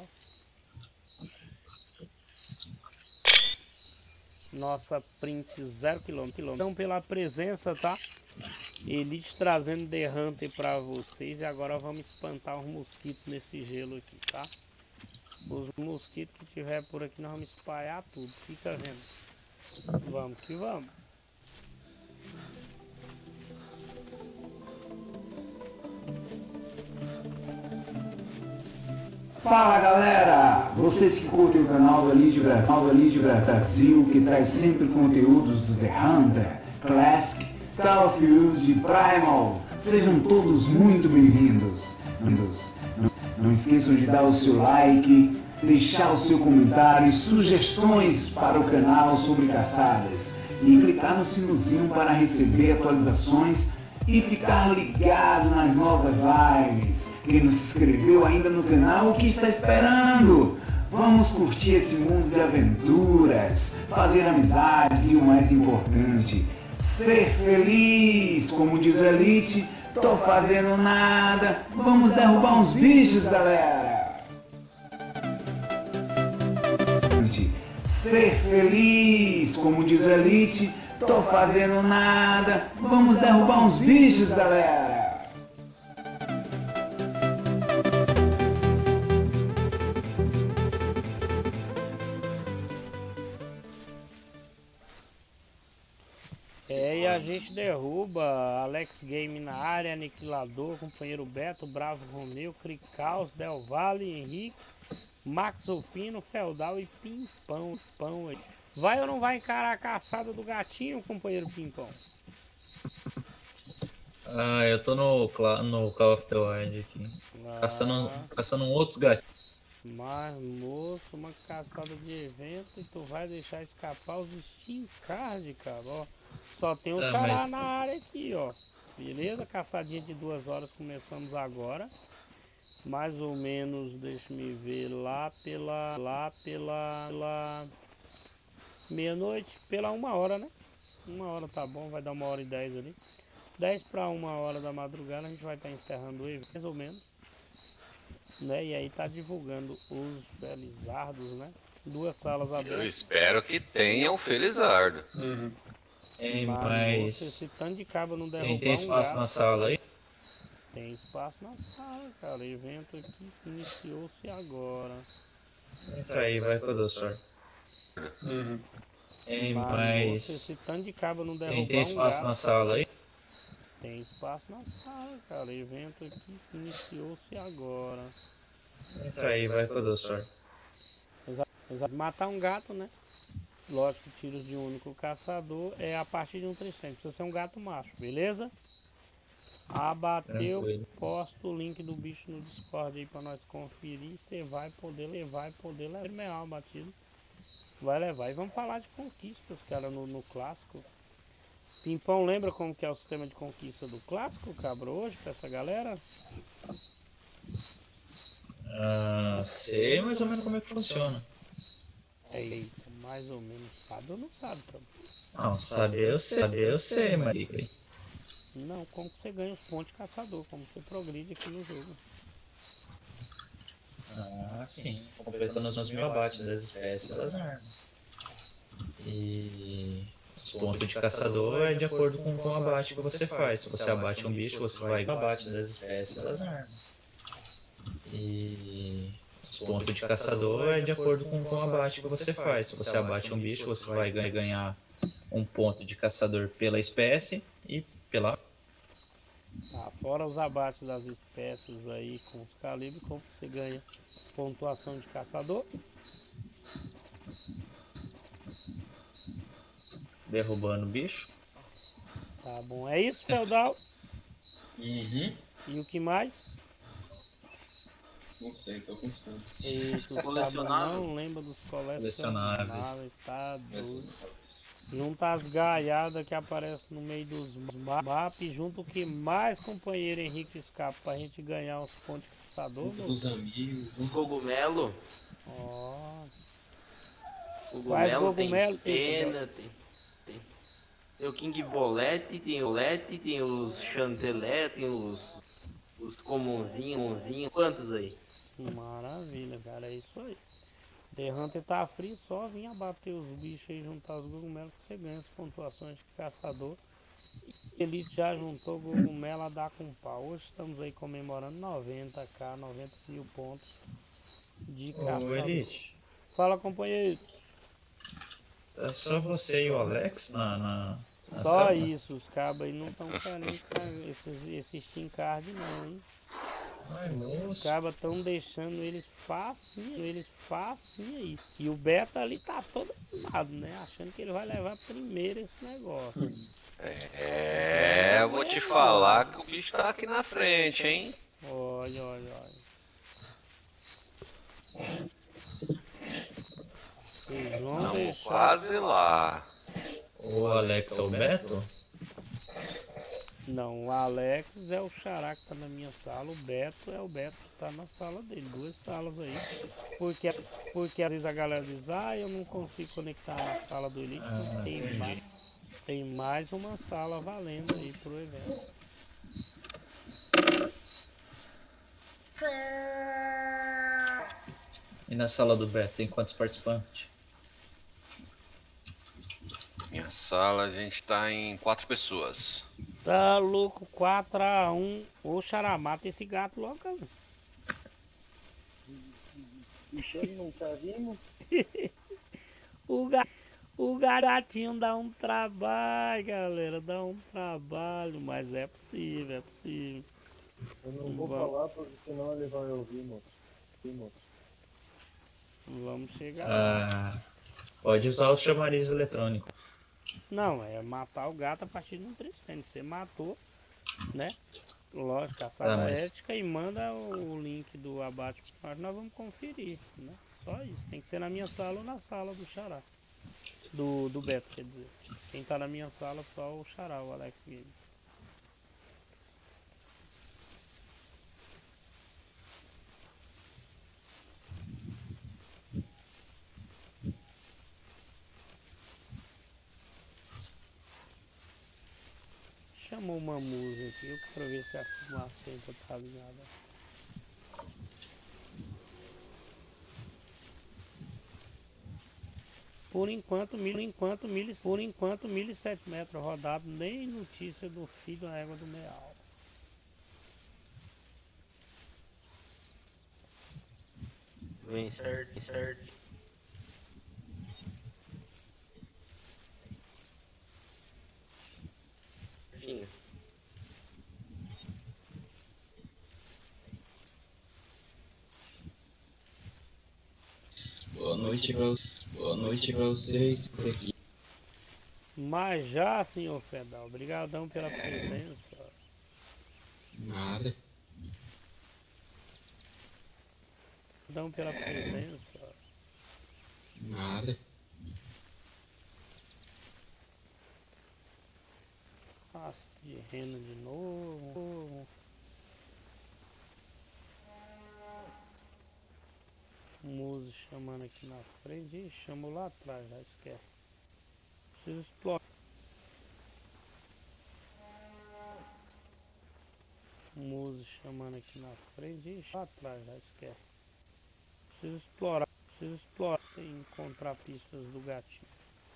Nossa print 0 km. Então pela presença, tá? Elite trazendo The Hunter pra vocês. E agora vamos espantar os mosquitos nesse gelo aqui, tá? Os mosquitos que tiver por aqui nós vamos espalhar tudo. Fica vendo. Vamos que vamos. Fala galera, vocês que curtem o canal do Elite Brasil, que traz sempre conteúdos do The Hunter, Classic, Call of Duty, Primal, sejam todos muito bem-vindos. Não esqueçam de dar o seu like, deixar o seu comentário e sugestões para o canal sobre caçadas e clicar no sinozinho para receber atualizações e ficar ligado nas novas lives. Quem não se inscreveu ainda no canal, o que está esperando? Vamos curtir esse mundo de aventuras, fazer amizades e o mais importante, ser feliz. Como diz o Elite, tô fazendo nada, vamos derrubar uns bichos, galera. Ser feliz, como diz o Elite, tô fazendo nada, vamos derrubar uns bichos, galera. É, e a gente derruba Alex Game na área, Aniquilador, Companheiro Beto, Bravo Romeu, Cricaus, Del Valle, Henrique, Max Ofino, Feudal e Pimpão. Vai ou não vai encarar a caçada do gatinho, companheiro Pimpão? Ah, eu tô no Call of the Wild aqui. Caçando outros gatinhos. Mas, moço, uma caçada de evento e tu vai deixar escapar os Steam Card, cara, ó. Só tem o Xará na área aqui, ó. Beleza? Caçadinha de 2 horas começamos agora. Mais ou menos, deixa me ver, lá pela meia-noite, pela 1h, né? 1h tá bom, vai dar 1h10 ali. 10 para 1h da madrugada a gente vai estar encerrando o evento, mais ou menos. Né? E aí tá divulgando os Felizardos, né? 2 salas abertas. Eu espero que tenha o Felizardo. Mas esse tanto de cabo não derrubar tem espaço na sala aí? Tem espaço na sala, cara. O evento aqui iniciou-se agora. Entra aí, vai que eu dou sorte. Mas esse tanto de cabo não derrubar tem espaço na sala aí? Tem espaço na sala, cara. O evento aqui iniciou-se agora. Entra aí, vai que eu dou sorte. Exato. Matar um gato, né? Lógico, tiros de um único caçador é a partir de um 300. Precisa ser um gato macho, beleza? Abateu, posta o link do bicho no Discord aí pra nós conferir. Você vai poder levar levar abatido. Vai levar. E vamos falar de conquistas, cara, no clássico. Pimpão, lembra como que é o sistema de conquista do clássico, cabra, hoje, pra essa galera? Sei mais ou menos como é que funciona. Eita, mais ou menos. Sabe ou não sabe, cabra? Não, saber eu sei, Marica. Não, como que você ganha os pontos de caçador, como você progride aqui no jogo. Sim, completando os 1000 abates das espécies das armas. E os pontos de caçador é de acordo com o abate que você faz. Se você abate um bicho, você vai abate das espécies das armas. E os pontos de caçador é de acordo com o abate que você faz. Se você abate um bicho, você vai ganhar um ponto de caçador pela espécie e pela... Fora os abates das espécies aí com os calibres, como você ganha pontuação de caçador. Derrubando o bicho. Tá bom, é isso, Feudal? Uhum. E o que mais? Não sei, tô pensando. Eita, Colecionável? não lembra dos colecionáveis, tá doido. Junta as gaiadas que aparecem no meio dos mapas e junto o que mais companheiro Henrique escapa pra gente ganhar uns pontos de caçador. Dos amigos. Um cogumelo. Ó. Cogumelo, cogumelo tem pena, tem o King Bolete, tem os chantelé, tem os comunzinhos. Quantos aí? Maravilha, cara, é isso aí. The Hunter tá frio, só vir abater os bichos e juntar os cogumelos que você ganha as pontuações de caçador. Elite já juntou cogumelo a dar com pau. Hoje estamos aí comemorando 90k, 90 mil pontos de caçador. Elite. Fala, companheiro. É só você e o Alex na Só sala? isso, os cabos aí não estão querendo esse Steam Card não, hein? Ai, Os cabas estão deixando eles facinho aí. E o Beto ali tá todo animado, né? Achando que ele vai levar primeiro esse negócio. Vou te falar que o bicho tá aqui na frente, hein? Olha. Estamos quase lá. O Alex é o Beto? Não, o Alex é o Xará que tá na minha sala, o Beto é o Beto que tá na sala dele, 2 salas aí. Porque às vezes a galera diz, eu não consigo conectar na sala do Elite, tem mais uma sala valendo aí pro evento. E na sala do Beto tem quantos participantes? Minha sala a gente tá em 4 pessoas. Tá louco, 4-1. Ô Xará, mata esse gato logo, cara. Bicho, ele não tá vindo? O garotinho dá um trabalho, galera. Dá um trabalho, mas é possível, Eu não vou falar porque senão ele vai ouvir, moço. Vamos chegar lá. Pode usar o chamariz eletrônico. Não, é matar o gato a partir de um tristem. Você matou, né? Lógico, a sala ética e manda o link do abate para nós vamos conferir, né? Só isso. Tem que ser na minha sala ou na sala do Xará. Do Beto, quer dizer. Quem tá na minha sala só o Xará, o Alex Game. Chamou uma música aqui, eu quero ver se a fumacenta tá ligada. Por enquanto 1.007 metros rodado, nem notícia do filho da égua do Meal. Vem certo. Boa noite pra vocês. Mas já, senhor Fedal, obrigadão pela presença. Nada. Obrigadão pela presença. Nada. Nossa, de rena de novo. Muso chamando aqui na frente. Ih, chamou lá atrás, já esquece. Preciso explorar. Muso chamando aqui na frente. Ih, lá atrás, já esquece. Preciso explorar e encontrar pistas do gatinho.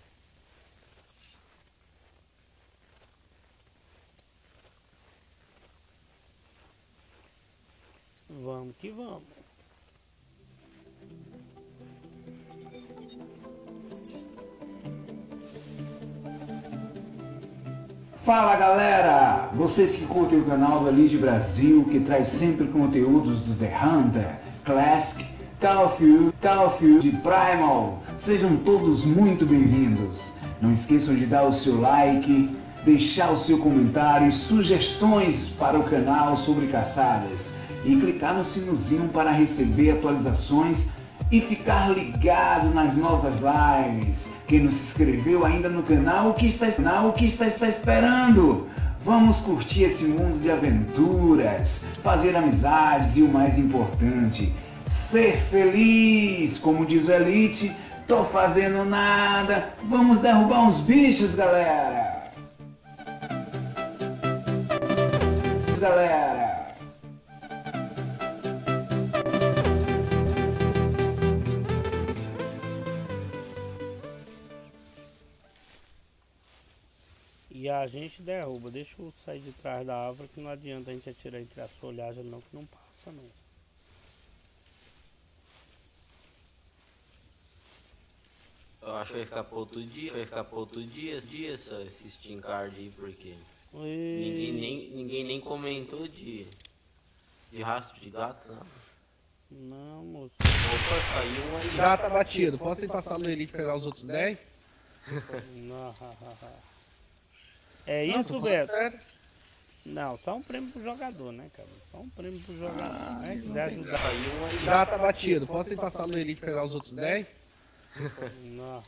Vamos que vamos. Fala galera, vocês que curtem o canal do Elite Brasil, que traz sempre conteúdos do The Hunter, Classic, Call of Duty Primal, sejam todos muito bem-vindos. Não esqueçam de dar o seu like, deixar o seu comentário e sugestões para o canal sobre caçadas e clicar no sinozinho para receber atualizações e ficar ligado nas novas lives. Quem não se inscreveu ainda no canal, o que está esperando? Vamos curtir esse mundo de aventuras, fazer amizades e o mais importante, ser feliz. Como diz o Elite, tô fazendo nada, vamos derrubar uns bichos, galera. E a gente derruba. Deixa eu sair de trás da árvore, que não adianta a gente atirar entre as folhagens não, que não passa não. Eu acho que vai ficar pra outro dia, só esse Steam Card aí, porque ninguém nem comentou de rastro de gato, não. Não, moço. Opa, saiu um aí. Gato abatido, posso ir passar no Elite e pegar os outros 10? Não, é isso, não, Beto? Sério? Não, só um prêmio pro jogador, né, cara? Só um prêmio pro jogador. Né? Quiser ajudar. Saiu um aí. Gato abatido, posso ir passar no Elite e pegar os outros 10? Não,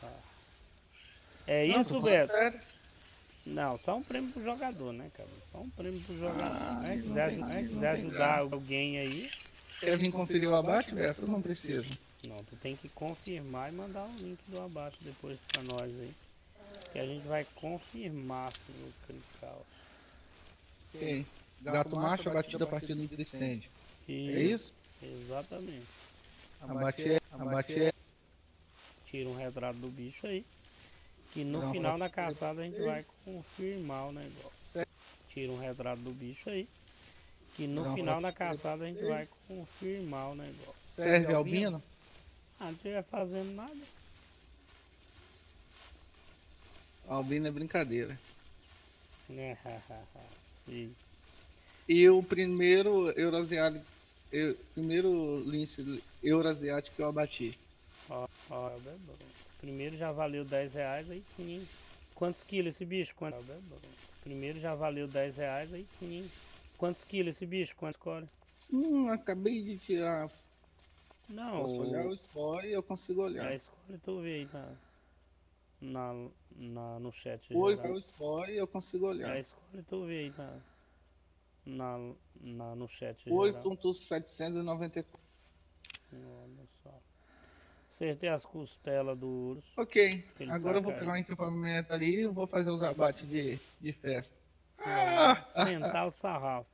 é isso, Beto? Sério? Não, só um prêmio pro jogador, né, cara? Só um prêmio pro jogador. Né? Quiser ajudar alguém aí. Quer vir conferir o abate, Beto? Não precisa. Não, tu tem que confirmar e mandar o link do abate depois pra nós aí. Que a gente vai confirmar se o Crical. Ok. Gato macho abatido a partir do stand. É isso? Exatamente. Abate. Tira um retrato do bicho aí. Que no final da caçada a gente vai confirmar o negócio. Tira um retrato do bicho aí. Que no final da caçada a gente vai confirmar o negócio. Serve albino? Ah, não estiver fazendo nada. Albino é brincadeira. Sim. E o primeiro Eurasiático, lince Eurasiático que eu abati. Primeiro já valeu 10 reais, aí sim. Quantos quilos esse bicho? Primeiro já valeu 10 reais, aí sim. Quantos quilos esse bicho? Quanto score? Acabei de tirar. Não. Posso olhar o score e eu consigo olhar. A score tu vê aí no chat. Oi, para o score eu consigo olhar. A score tu vê aí no chat. 8.794. Olha só. Acertei as costelas do urso. Ok, agora eu vou pegar um equipamento ali e vou fazer os abates de festa. Sentar o sarrafo.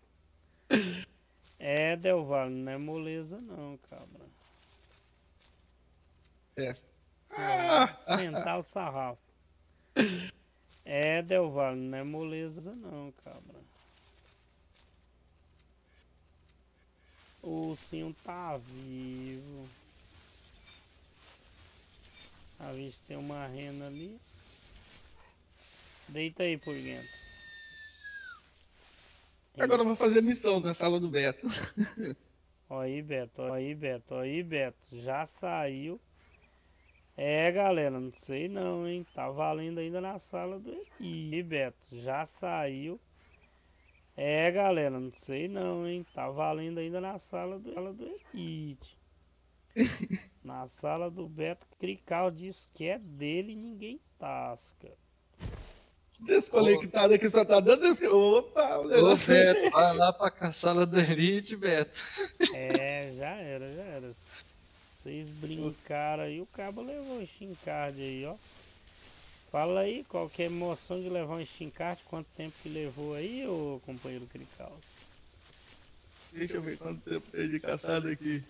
É, Del Valle, não é moleza não, cabra. Festa. Sentar o sarrafo. É, Del Valle, não é moleza não, cabra. O ursinho tá vivo. A vista tem uma rena ali. Deita aí por dentro. Agora eu vou fazer missão na sala do Beto. Ó aí, Beto. Já saiu. É, galera, não sei não, hein. Tá valendo ainda na sala do Elite. Beto, já saiu. É, galera, não sei não, hein. Tá valendo ainda na sala do Elite. Na sala do Beto, Crical diz que é dele e ninguém tasca. Desconectado aqui, só tá dando. Opa! Ô, Beto, vai lá pra sala do Elite, Beto. É, já era. Vocês brincaram aí, o cabo levou o Steam Card aí, ó. Fala aí, qual que é a emoção de levar um Steam Card? Quanto tempo que levou aí, ô companheiro Crical? Deixa eu ver quanto tempo tem de caçada aqui.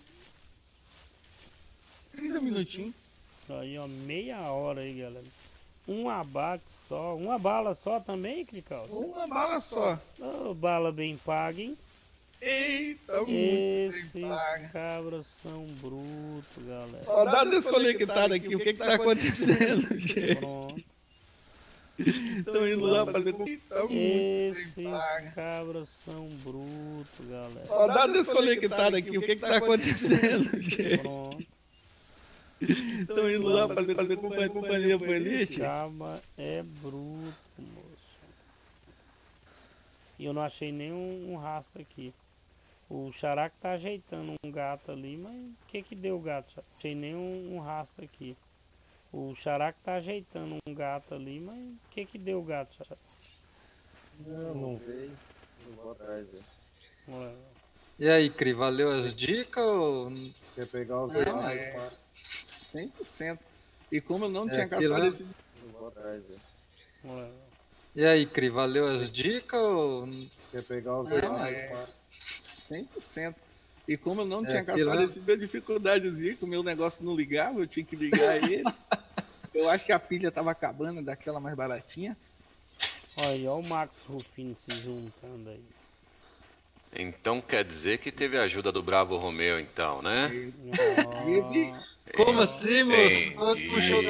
30 minutinhos. Aí, ó, meia hora aí, galera. Um abate só. Uma bala só também, Crical? Uma bala só. Oh, bala bem paga, hein? Eita, esses cabras são brutos, galera. Só dá desconectado aqui. O que tá acontecendo, gente? Pronto. Estão indo lá fazer conquista. Esses cabras são brutos, galera. Só dá desconectado aqui, o que tá acontecendo, gente? Pronto. Estão indo lá fazer companhia pro Elite? Caba é bruto, moço. E eu não achei nenhum rastro aqui. O Xaraca tá ajeitando um gato ali, mas o que deu o gato? Não achei nenhum rastro aqui. O Xaraca tá ajeitando um gato ali, mas o que deu o gato? Não veio. Eu vou atrás dele. E aí, Cri, valeu as dicas ou... Quer pegar os Não, 100%. E como eu não tinha caçado esse... Eu vou atrás dele. E aí, Cri, valeu as dicas ou... Quer pegar os 100%. E como eu não tinha caçado esse deu dificuldadezinha, que o meu negócio não ligava, eu tinha que ligar ele. Eu acho que a pilha tava acabando, daquela mais baratinha. Olha o Max Rufino se juntando aí. Então quer dizer que teve a ajuda do Bravo Romeu, então, né? Como assim, moço? Puxou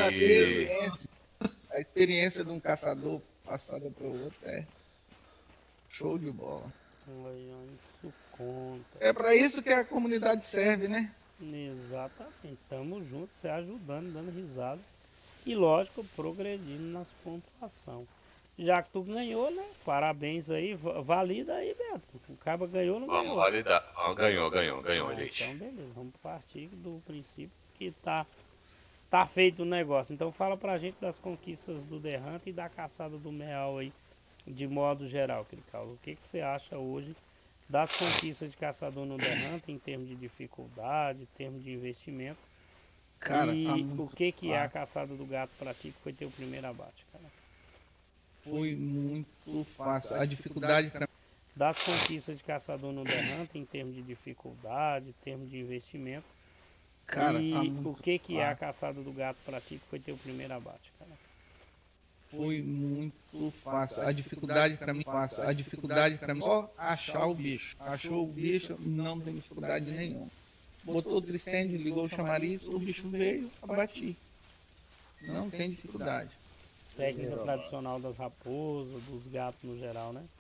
a experiência de um caçador passada para o outro é show de bola. Isso conta. É para isso que a comunidade serve, né? Exatamente. Tamo junto, se ajudando, dando risada. E lógico, progredindo nas pontuações. Já que tu ganhou, né? Parabéns aí, valida aí, Beto. O Caba ganhou ou não ganhou? Vamos validar. Ganhou, Elite. Então beleza, vamos partir do princípio que tá feito o negócio. Então fala pra gente das conquistas do The Hunter e da caçada do Meal aí, de modo geral, Cricau. O que você acha hoje das conquistas de caçador no The Hunter em termos de dificuldade, em termos de investimento? Cara, e tá o que é a caçada do gato pra ti, que foi teu primeiro abate, cara? Foi muito fácil. A dificuldade pra... das conquistas de caçador no The Hunter em termos de dificuldade, em termos de investimento. Cara, e tá muito o que é a caçada do gato pra ti, que foi teu primeiro abate, cara? Foi muito fácil. A dificuldade pra mim fácil. A dificuldade pra mim só achar o bicho. Achou o bicho, não tem dificuldade nenhuma. Botou o tristend, ligou o chamariz, o bicho veio, abati. Não tem dificuldade. Técnica tradicional das raposas, dos gatos no geral, né?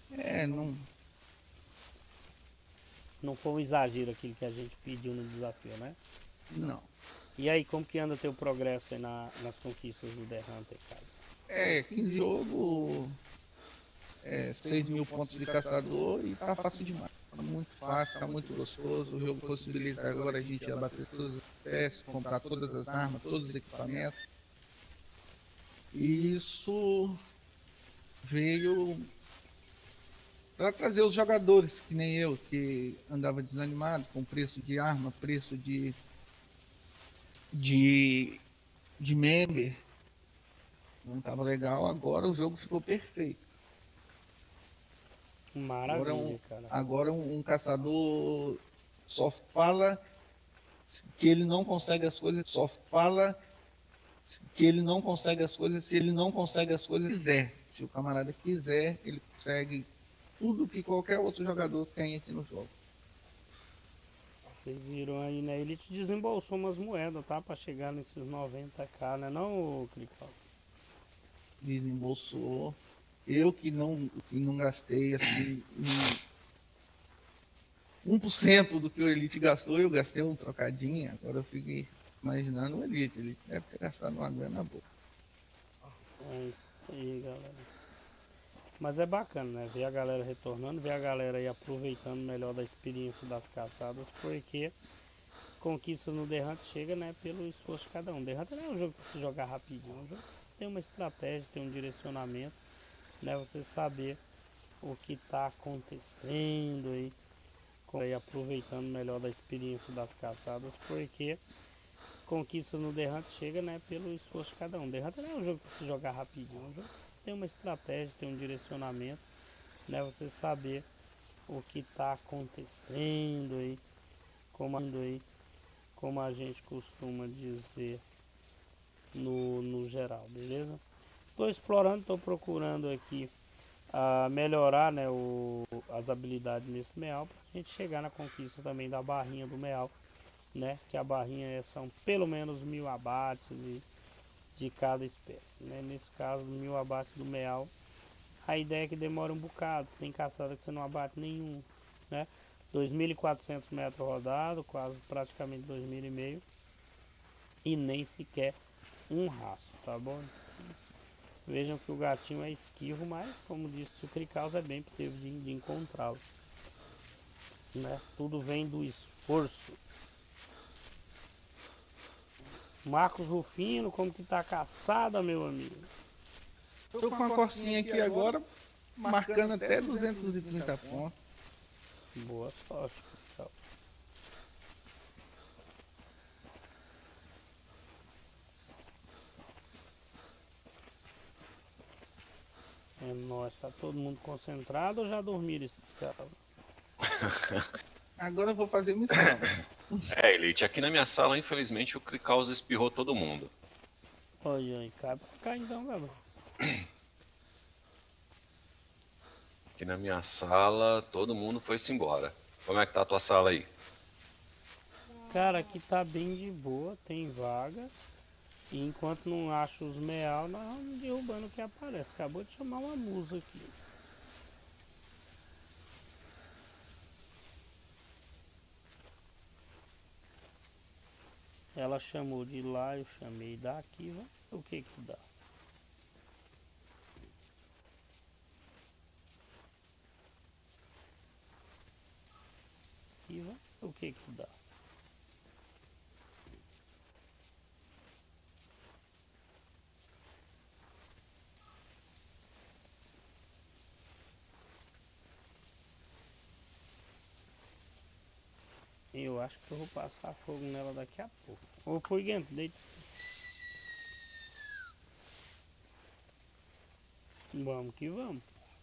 Não foi um exagero aquilo que a gente pediu no desafio, né? Não. E aí, como que anda teu progresso aí nas conquistas do The Hunter, cara? 15 jogos, 6 mil pontos de caçador e tá fácil demais. Tá muito fácil, tá muito gostoso. O jogo possibilita agora a gente abater todas as peças, comprar todas as armas, todos os equipamentos. E isso veio para trazer os jogadores, que nem eu, que andava desanimado com preço de arma, preço de member. Não estava legal, agora o jogo ficou perfeito. Maravilha, agora um caçador só fala que ele não consegue as coisas, se ele não consegue as coisas quiser. Se o camarada quiser, ele consegue tudo que qualquer outro jogador tem aqui no jogo. Vocês viram aí, né? Ele te desembolsou umas moedas, tá? Pra chegar nesses 90k, né não, Cricau? Desembolsou. Eu que não gastei assim 1% do que o Elite gastou, eu gastei um trocadinho. Agora eu fiquei imaginando o Elite. Ele deve ter gastado uma grana boa. É isso aí, galera. Mas é bacana, né? Ver a galera retornando, ver a galera aí aproveitando melhor da experiência das caçadas, porque conquista no The Hunter chega, né, pelo esforço de cada um. The Hunter não é um jogo para se jogar rapidinho, é um jogo que tem uma estratégia, tem um direcionamento, né? Você saber o que está acontecendo aí, aproveitando melhor da experiência das caçadas, porque conquista no The Hunter chega, né, pelo esforço de cada um. The Hunter não é um jogo para se jogar rapidinho, é um jogo que tem uma estratégia, tem um direcionamento, né? Você saber o que está acontecendo aí, como a gente costuma dizer no geral, beleza? Estou explorando, estou procurando aqui melhorar, né, as habilidades nesse Meal, para a gente chegar na conquista também da barrinha do Meal, né? Que a barrinha são pelo menos 1000 abates de cada espécie, né? Nesse caso, 1000 abates do meal. A ideia é que demora um bocado, tem caçada que você não abate nenhum, né? 2.400 metros rodados, quase praticamente 2.500 e nem sequer um rastro, tá bom? Vejam que o gatinho é esquivo, mas como disse o Cricaus, é bem possível de encontrá-lo, né? Tudo vem do esforço. Marcos Rufino, como que tá a caçada, meu amigo? Tô com uma corcinha aqui agora, marcando até 230 pontos. Boa sorte, pessoal. É nóis, tá todo mundo concentrado ou já dormiram esses caras? Agora eu vou fazer missão. É, Elite, aqui na minha sala, infelizmente, o Cricaus espirrou todo mundo. Olha aí, cai pra cá então, Gabriel. Aqui na minha sala, todo mundo foi-se embora. Como é que tá a tua sala aí? Cara, aqui tá bem de boa, tem vagas. E enquanto não acho os meal, nós vamos derrubando o que aparece. Acabou de chamar uma musa aqui. Ela chamou de lá, eu chamei daqui, vamos ver o que que dá. Aqui, vamos ver o que que dá. Eu acho que eu vou passar fogo nela daqui a pouco. Ô, Puigento, deita. Vamos que vamos.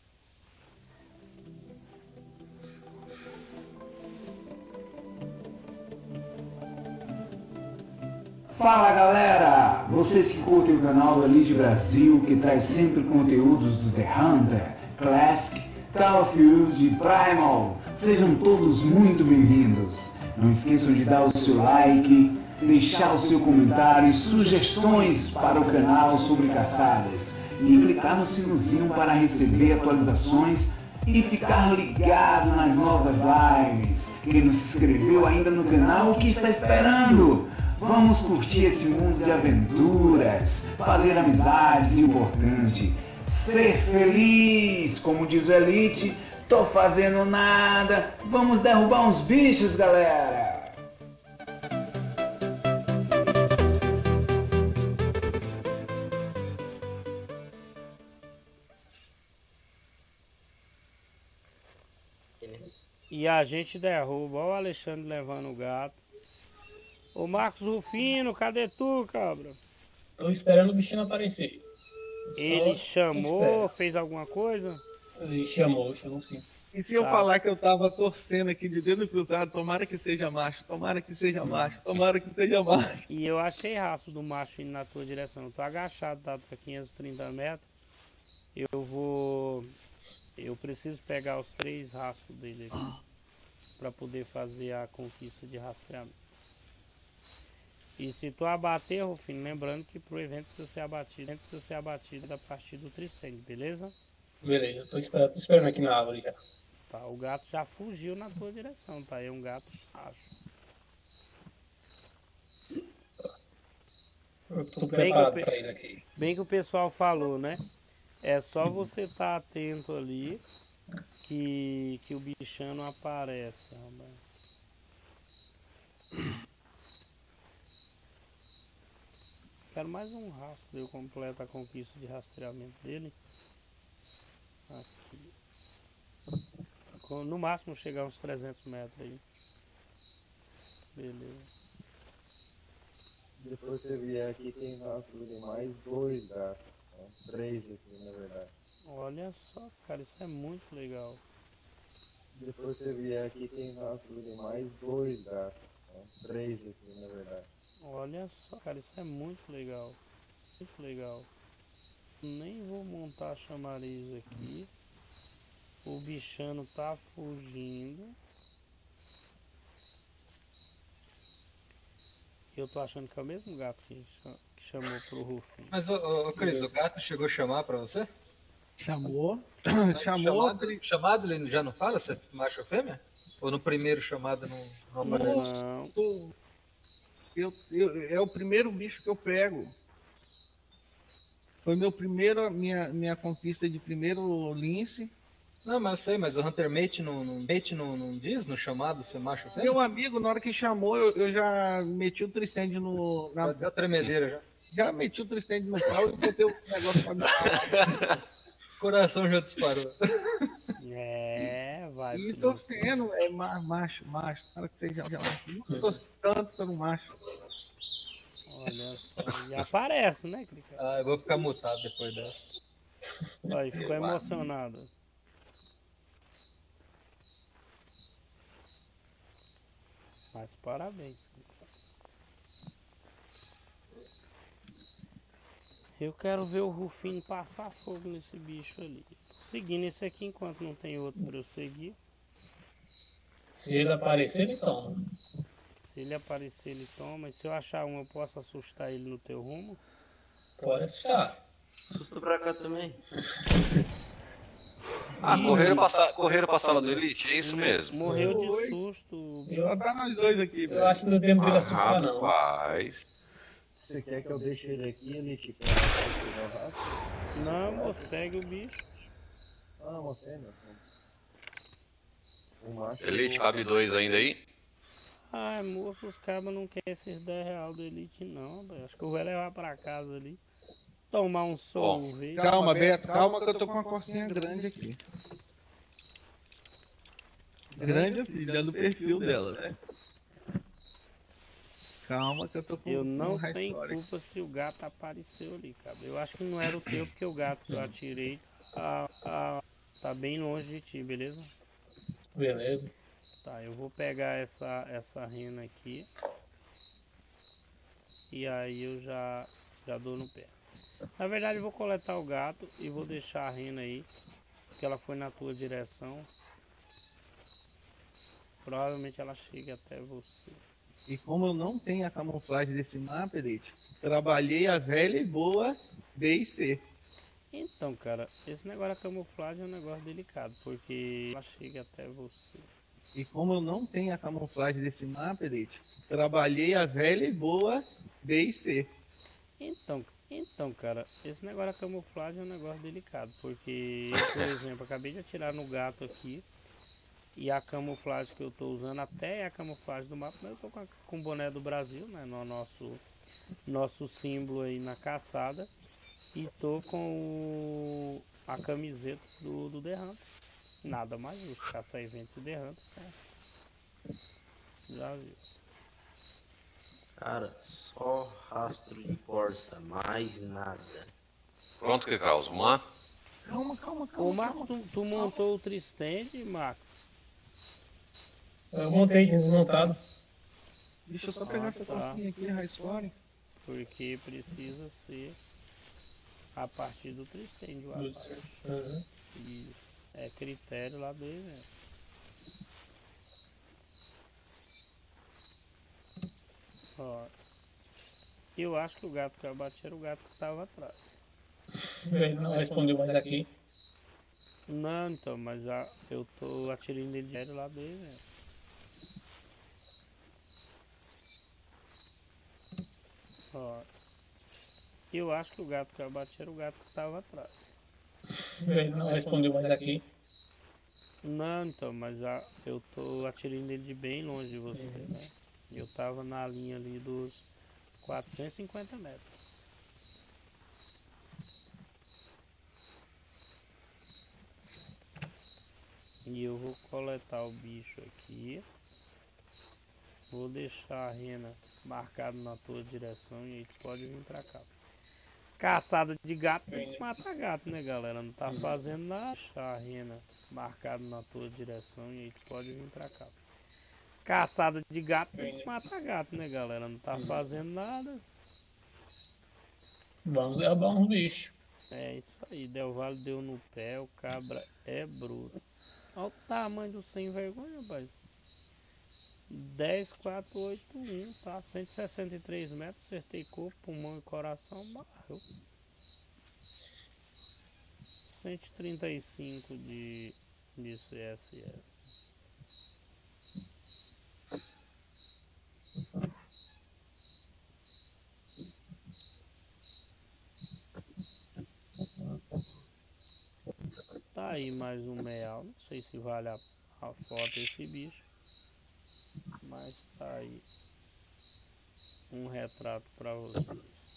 Fala galera! Vocês que curtem o canal do Elite Brasil, que traz sempre conteúdos do The Hunter, Classic, Call of Duty e Primal, sejam todos muito bem-vindos. Não esqueçam de dar o seu like, deixar o seu comentário e sugestões para o canal sobre caçadas e clicar no sinozinho para receber atualizações e ficar ligado nas novas lives. Quem não se inscreveu ainda no canal, o que está esperando? Vamos curtir esse mundo de aventuras, fazer amizades e, importante, ser feliz. Como diz o Elite, tô fazendo nada, vamos derrubar uns bichos, galera! E a gente derruba, olha o Alexandre levando o gato. Ô Marcos Rufino, cadê tu, cabra? Tô esperando o bichinho aparecer. Ele chamou, fez alguma coisa? Ele chamou sim. E se eu falar que eu tava torcendo aqui de dedo cruzado, tomara que seja macho, tomara que seja macho, tomara que seja macho. E eu achei rastro do macho indo na tua direção. Eu tô agachado, tá pra 530 metros. Eu preciso pegar os 3 rastros dele aqui pra poder fazer a conquista de rastreamento. E se tu abater, Rufino, lembrando que pro evento precisa ser abatido a partir do Tristeng, beleza? Beleza, tô esperando aqui na árvore já. Tá, o gato já fugiu na tua direção, tá? É um gato macho. Eu tô preparado pra ele aqui. Bem que o pessoal falou, né? É só você estar atento ali que o bichano aparece, rapaz. Quero mais um rastro, eu completo a conquista de rastreamento dele. Aqui. No máximo chegar uns 300 metros aí. Beleza. Depois você vier aqui, tem rastro de mais 2 gatos. Né? 3 aqui, na verdade. Olha só, cara, isso é muito legal. Depois você vier aqui, tem rastro de mais 2 gatos. Né? 3 aqui, na verdade. Olha só, cara, isso é muito legal. Muito legal. Nem vou montar chamariz aqui. O bichano tá fugindo. Eu tô achando que é o mesmo gato que chamou pro Rufinho. Mas, Cris, o gato chegou a chamar pra você? Chamou. Chamado ele já não fala se é macho ou fêmea? Ou no primeiro chamado não aparece? Não. É o primeiro bicho que eu pego. Foi minha conquista de primeiro lince. Não, mas eu sei, mas o Huntermate não diz no chamado se é macho ou fêmea? Meu amigo, na hora que chamou, eu já meti o Tristend no... Já deu tremedeira já. Já meti o Tristend no pau e botei o negócio pra mim. Coração já disparou. Vai. E torcendo, macho. Para que seja macho. Nunca torci tanto pelo macho. Olha só. E aparece, né, Crica? Eu vou ficar mutado depois dessa. Aí, ficou emocionado. Mas parabéns. Eu quero ver o Rufinho passar fogo nesse bicho ali. Seguindo esse aqui enquanto não tem outro pra eu seguir. Se ele aparecer, ele toma. Se ele aparecer, ele toma. E se eu achar um, eu posso assustar ele no teu rumo? Pode assustar. Assusta pra cá também. Correram pra sala do Elite, é isso mesmo. Morreu de susto. Só tá nós dois aqui, velho. Eu acho que não tem dele assustar, não. Rapaz. Você quer que eu deixe ele aqui, Elite, pra pegar o rastro? Não, moço, pegue o bicho. Uma fêmea. O macho. Elite, cabe 2 ainda aí? Ai, moço, os cabas não querem esses 10 reais do Elite, não, velho. Acho que eu vou levar pra casa ali. Tomar um sorvete. Calma, Beto, calma que eu tô com uma corcinha grande aqui. Grande assim, já no perfil dela, né? Calma que eu tô com Eu não tenho culpa se o gato apareceu ali, cara. Eu acho que não era o teu, porque o gato que eu atirei tá bem longe de ti, beleza? Beleza. Tá, eu vou pegar essa rena aqui. E aí eu já dou no pé. Na verdade eu vou coletar o gato e vou deixar a rena aí. Porque ela foi na tua direção. Provavelmente ela chega até você. E como eu não tenho a camuflagem desse mapa, Elite, trabalhei a velha e boa B e C. Então, cara, esse negócio da camuflagem é um negócio delicado, porque ela chega até você. E como eu não tenho a camuflagem desse mapa, Elite, trabalhei a velha e boa B e C. Então, cara, esse negócio da camuflagem é um negócio delicado, porque eu, por exemplo, acabei de atirar no gato aqui. E a camuflagem que eu tô usando até é a camuflagem do mapa, mas eu tô com o boné do Brasil, né? No nosso símbolo aí na caçada. E tô com a camiseta do The Hunter. Nada mais justo, caçar eventos de The Hunter, né? Já viu. Cara, só rastro de Corsa, mais nada. Pronto, que causa? Vamos lá? Calma. Ô, Marcos, tu montou o Tristend, Marcos? Eu montei desmontado. Deixa eu só pegar essa calcinha aqui, Highscore. Porque precisa ser a partir do Tristend, eu acho. Uhum. Isso. É critério lá do evento. Ó. Eu acho que o gato que eu bati era o gato que tava atrás. Ele não respondeu mais aqui. Não, então, mas eu tô atirando ele direto lá do evento. Ó, eu acho que o gato que eu bati era o gato que tava atrás. Ele não respondeu mais aqui. Não, então, mas eu tô atirando ele de bem longe de você, né? Eu tava na linha ali dos 450 metros. E eu vou coletar o bicho aqui. Vou deixar a rena marcada na tua direção e aí tu pode vir pra cá. Caçada de gato tem que matar gato, né, galera? Não tá fazendo nada. Deixar a rena marcada na tua direção e aí tu pode vir pra cá. Caçada de gato tem que matar gato, né, galera? Não tá fazendo nada. Vamos levar um bicho. É isso aí, Del Valle deu no pé, o cabra é bruto. Olha o tamanho do sem vergonha, rapaz. 10,481, tá? 163 metros, acertei corpo, pulmão e coração, morreu. 135 de CSS. Tá aí mais um meal, não sei se vale a foto esse bicho, mas tá aí um retrato para vocês.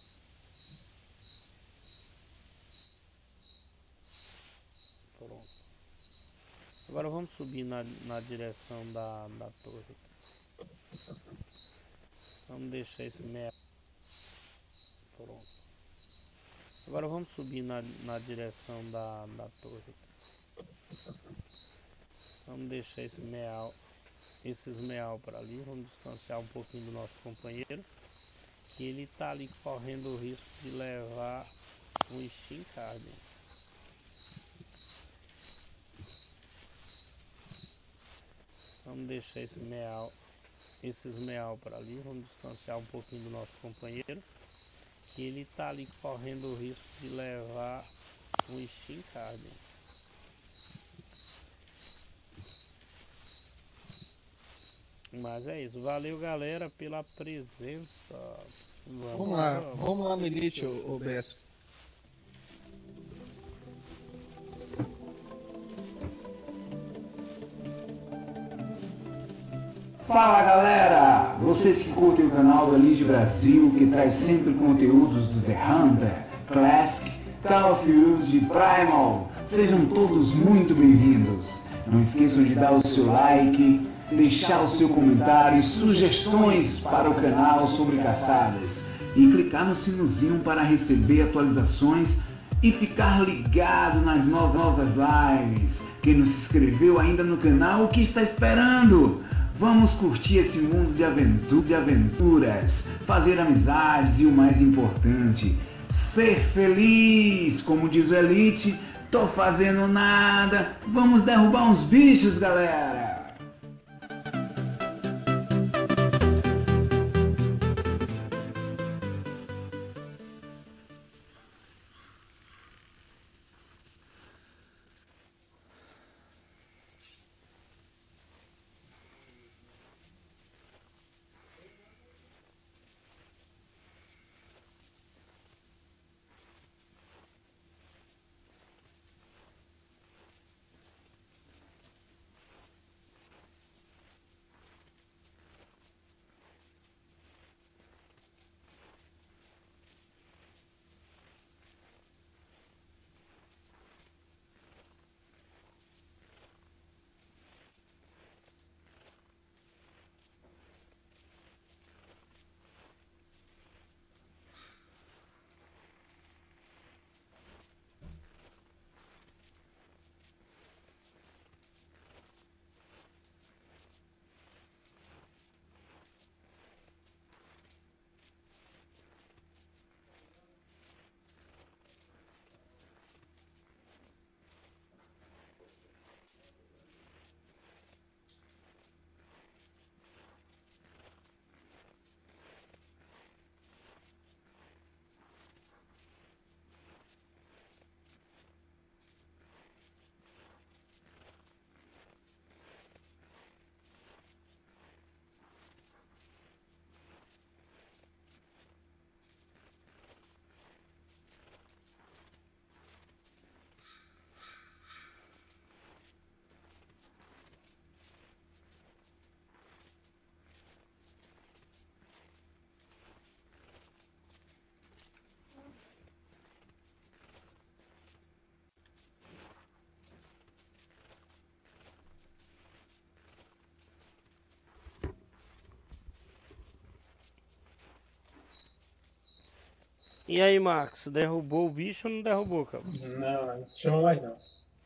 Pronto. Agora vamos subir na direção da torre. Vamos deixar esse meal. Pronto. Agora vamos subir na direção da torre. Vamos deixar esses meal para ali. Vamos distanciar um pouquinho do nosso companheiro. Que ele tá ali correndo o risco de levar um Steam Card. Vamos deixar esses meal para ali. Vamos distanciar um pouquinho do nosso companheiro. Que ele tá ali correndo o risco de levar um Steam Card. Mas é isso, valeu galera pela presença. Vamos lá no Elite, ô Beto. Fala galera, vocês que curtem o canal do Elite Brasil, que traz sempre conteúdos do The Hunter, Classic, Call of Duty, Primal, sejam todos muito bem-vindos. Não esqueçam de dar o seu like, deixar o seu comentário e sugestões para o canal sobre caçadas e clicar no sinozinho para receber atualizações e ficar ligado nas novas lives. Quem não se inscreveu ainda no canal, o que está esperando? Vamos curtir esse mundo de aventuras, fazer amizades e o mais importante, ser feliz. Como diz o Elite, tô fazendo nada, vamos derrubar uns bichos, galera! E aí, Max, derrubou o bicho ou não derrubou, cara? Não, não chama mais não.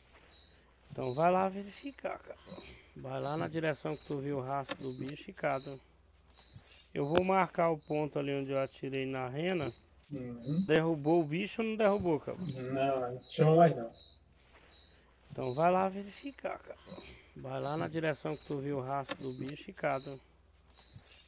Então vai lá verificar, cara. Vai lá na direção que tu viu o rastro do bicho e cada. Eu vou marcar o ponto ali onde eu atirei na rena. Derrubou o bicho ou não derrubou, cara? Não, não chama mais não. Então vai lá verificar, cara. Vai lá na direção que tu viu o rastro do bicho e cada.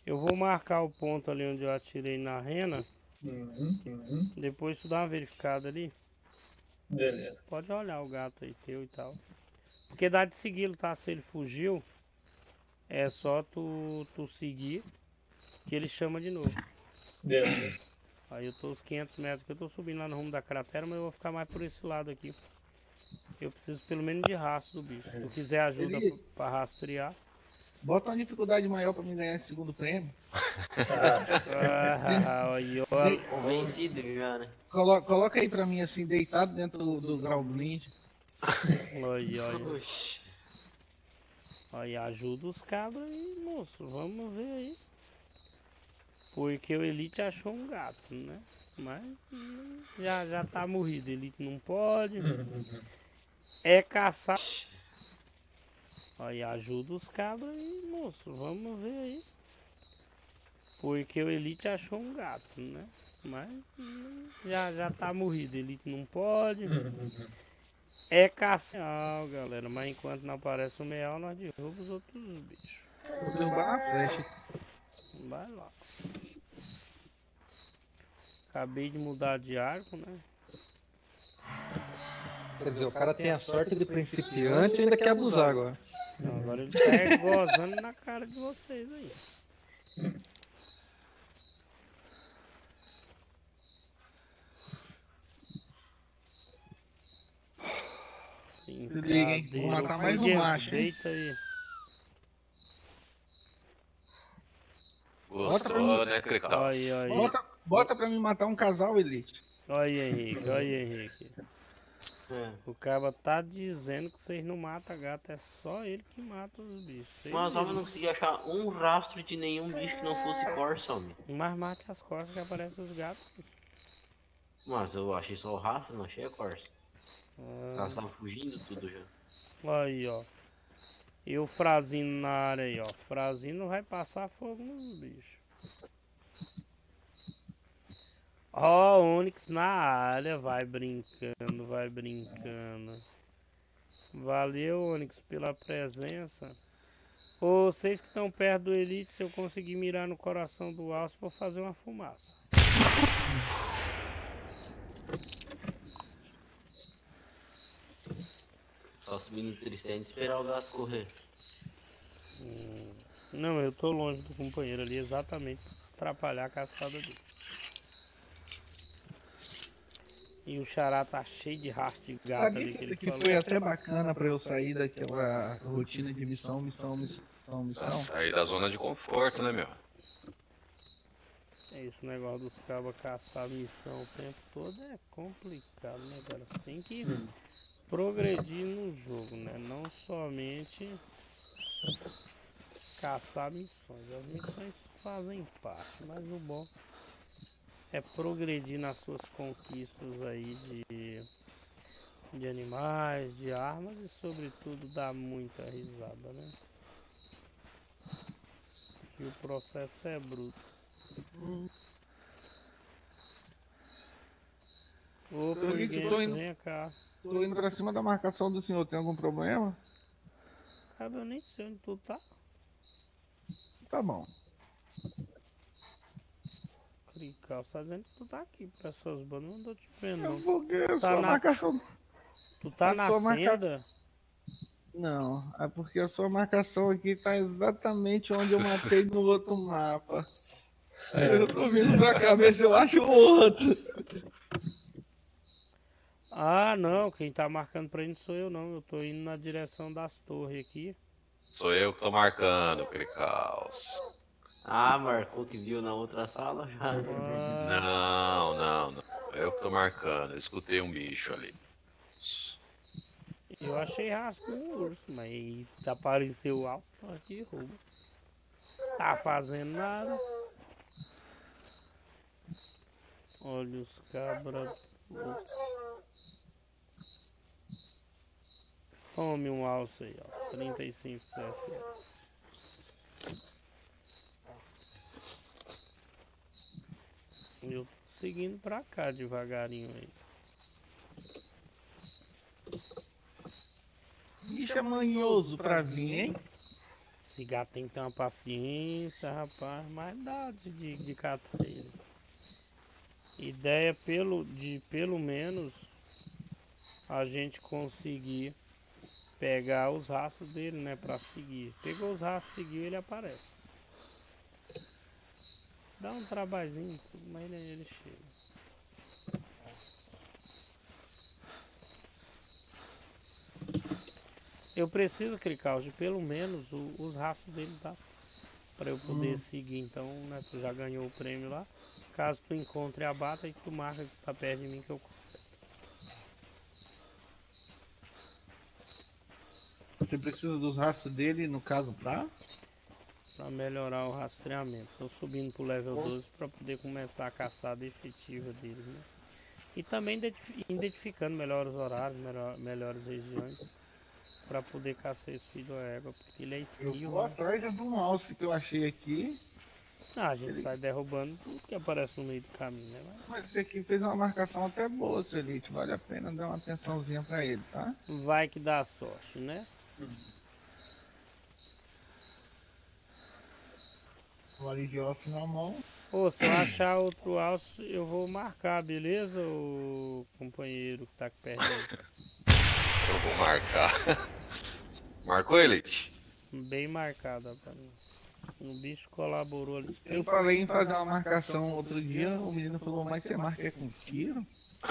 Eu vou marcar o ponto ali onde eu atirei na rena. Depois tu dá uma verificada ali. Beleza. Pode olhar o gato aí teu e tal. Porque dá de segui-lo, tá? Se ele fugiu, é só tu seguir que ele chama de novo. Beleza. Aí eu tô os 500 metros que eu tô subindo lá no rumo da cratera, mas eu vou ficar mais por esse lado aqui. Eu preciso pelo menos de rastro do bicho. Se tu quiser ajuda pra rastrear. Bota uma dificuldade maior pra mim ganhar esse segundo prêmio. Convencido já, né? Coloca aí pra mim assim, deitado dentro do grau blind. Olha. Aí ajuda os cabras aí, moço. Vamos ver aí. Porque o Elite achou um gato, né? Mas já tá morrido. Elite não pode. É caçar. Aí ajuda os cabras aí, moço. Vamos ver aí. Porque o Elite achou um gato, né? Mas já tá morrido. Elite não pode. É caçar, galera. Mas enquanto não aparece o meal, nós derrubamos os outros bichos. Vou derrubar a flecha. Vai lá. Acabei de mudar de arco, né? Quer dizer, o cara tem a sorte de principiante e ainda quer abusar agora. Não, agora ele tá gozando na cara de vocês aí. Se liga, hein? Vou matar mais um macho, hein? Deita aí. Gostou, né, Crical? Bota pra mim matar um casal, Elite. Olha aí, Henrique. O cara tá dizendo que vocês não matam gato, é só ele que mata os bichos. Mas homem não consegui achar um rastro de nenhum bicho que não fosse corsa, homem. Mas mate as corsas que aparecem os gatos. Mas eu achei só o rastro, não achei a corsa. Elas estavam fugindo tudo já. Aí, ó. E o Frazino na área aí, ó. Frazino vai passar fogo nos bichos. Ó, Onix na área. Vai brincando, vai brincando. Valeu, Onix, pela presença. Ô, vocês que estão perto do Elite, se eu conseguir mirar no coração do alce, vou fazer uma fumaça. Só subir no tristão e esperar o gato correr. Não, eu tô longe do companheiro ali, exatamente pra atrapalhar a caçada dele. E o xará tá cheio de rastro de gato. Sabia ali que que isso ele aqui falou. foi até bacana pra eu sair daquela rotina de missão. Sair da zona de conforto, né, meu? Esse negócio dos cabas caçar missão o tempo todo é complicado, né, cara? Você tem que progredir no jogo, né? Não somente caçar missões. As missões fazem parte, mas o bom é progredir nas suas conquistas aí de animais, de armas e sobretudo dar muita risada, né? Que o processo é bruto. Ô, Purguento, vem cá. Tô indo pra cima da marcação do senhor, tem algum problema? Cara, eu nem sei onde tu tá. Tá bom. Crical, você tá dizendo que tu tá aqui pra essas bandas, não tô te vendo não. Porque a Tá sua na... marcação... Tu tá a na sua tenda? marcação... Não, é porque a sua marcação aqui tá exatamente onde eu matei no outro mapa. Eu tô vindo pra cá ver se eu acho o outro. Ah, não, quem tá marcando pra ele não sou eu não, eu tô indo na direção das torres aqui. Sou eu que tô marcando, Cricaus. Ah, marcou que viu na outra sala já. Não. Eu que tô marcando, eu escutei um bicho ali. Eu achei rastro no urso, mas apareceu alto, tô aqui rouba. Tá fazendo nada. Olha os cabras. Tome um alce aí, ó. 35 CS. Eu tô seguindo pra cá devagarinho aí. Bicho é manhoso pra vir, hein? Esse gato tem que ter uma paciência, rapaz, mas dá de catar ele. Ideia de pelo menos a gente conseguir pegar os rastros dele, né, pra seguir. Pegou os rastros, seguiu, ele aparece. Dá um trabalhinho, mas ele chega. Eu preciso, Cricau, de pelo menos os rastros dele, tá? Pra eu poder seguir, então, né, tu já ganhou o prêmio lá. Caso tu encontre a bata e tu marca que tá perto de mim que eu completo. Você precisa dos rastros dele, no caso, pra melhorar o rastreamento. Tô subindo pro level 12 pra poder começar a caçada efetiva deles, né? E também identificando melhor os horários, melhores regiões, pra poder caçar esse filho da égua, porque ele é skill. Eu vou atrás do mouse que eu achei aqui. Ah, a gente sai derrubando tudo que aparece no meio do caminho, né? Mas esse aqui fez uma marcação até boa, Celite. Vale a pena dar uma atençãozinha pra ele, tá? Vai que dá sorte, né? O alívio na mão. Pô, se eu achar outro alce, eu vou marcar, beleza, o companheiro que tá aqui perto dele? Eu vou marcar. Marcou, Elite? Bem marcado, rapaz. O bicho colaborou ali. Eu falei em fazer uma marcação outro dia, o menino falou, mas você marca com tiro?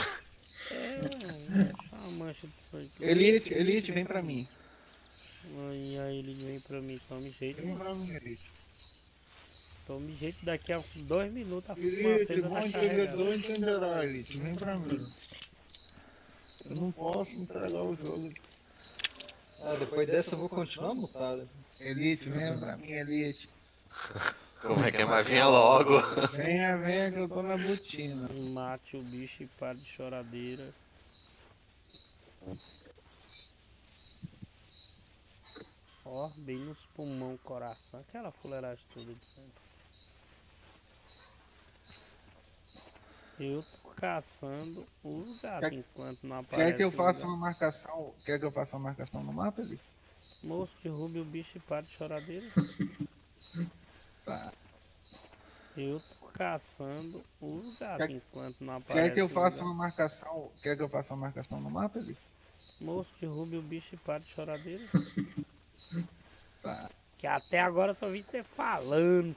É uma mancha de sangue. Elite, vem pra mim. E aí ele vem pra mim, tome jeito. Vem pra mim, Elite. Tome jeito, daqui a 2 minutos a Elite, bom entendedor entenderá, Elite, vem pra mim. Eu não posso entregar o jogo. Ah, depois dessa eu vou continuar mutado. Elite, vem pra mim, Elite. Como é que é? Mas venha logo. Venha que eu tô na botina. Mate o bicho e pare de choradeira. Ó, bem nos pulmão, coração. Aquela fuleiragem toda de sempre. Eu tô caçando os gatos enquanto não aparece. Quer que eu faça uma marcação? Quer que eu faça uma marcação no mapa, Elite? Moço, derrube o bicho e pare de choradeira. Tá. Eu tô caçando os gatos enquanto não aparece. Quer que eu faça uma marcação? Quer que eu faça uma marcação no mapa, Elite? Moço, derrube o bicho e pare de choradeira. Tá. Que até agora eu só vi você falando.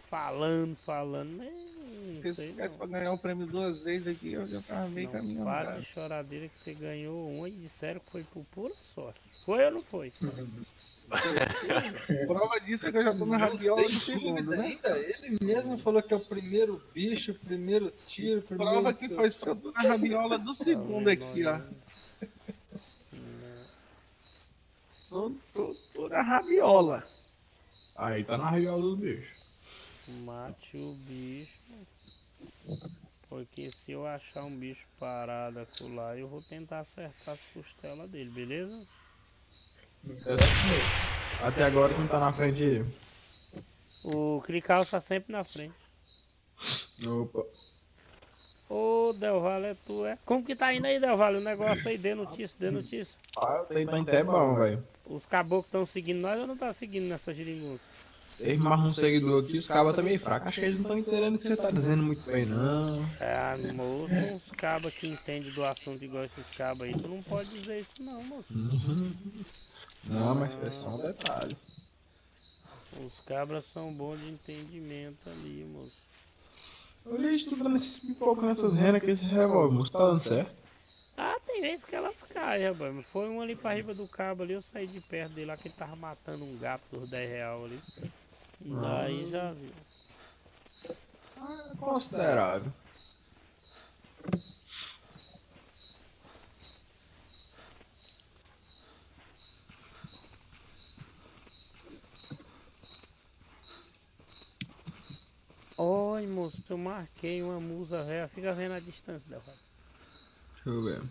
Se tivesse pra ganhar o prêmio 2 vezes aqui, eu já tava meio caminhando. Para de choradeira que você ganhou um e disseram que foi por pura sorte. Foi ou não foi? Prova disso é que eu já tô na rabiola do segundo, né? Ainda ele mesmo falou que é o primeiro bicho, o primeiro tiro, o primeiro... Prova que foi só na rabiola do segundo aqui, ó. Tô na rabiola. Aí tá na rabiola do bicho. Mate o bicho. Porque se eu achar um bicho parado acolá, eu vou tentar acertar as costelas dele, beleza? Até agora não tá na frente de eu. O Cricau tá sempre na frente. Opa. Ô, Del Valle, é tu, é? Como que tá indo aí, Del Valle? O negócio aí, dê notícia. Ah, eu tô até bom, velho. Os caboclos estão seguindo nós ou não tá seguindo nessa geringonça? Teve mais um seguidor aqui, os cabas tá meio fracos. Acho que eles não estão entendendo o que você tá dizendo muito bem, não. É, moço, uns cabas que entendem do assunto igual esses cabas aí, tu não pode dizer isso não, moço. Não, mas é só um detalhe. Os cabras são bons de entendimento ali, moço. Olha isso, tu dando esses pipocos nessas renas com esse revólver, moço, tá dando certo? Ah, tem vezes que elas caem, rapaz. Foi um ali pra riba do cabo ali, eu saí de perto dele lá que ele tava matando um gato dos 10 real ali. Daí já viu. Ah, é considerável. Oi, moço, eu marquei uma musa velha. Fica vendo a distância dela. Deixa eu ver.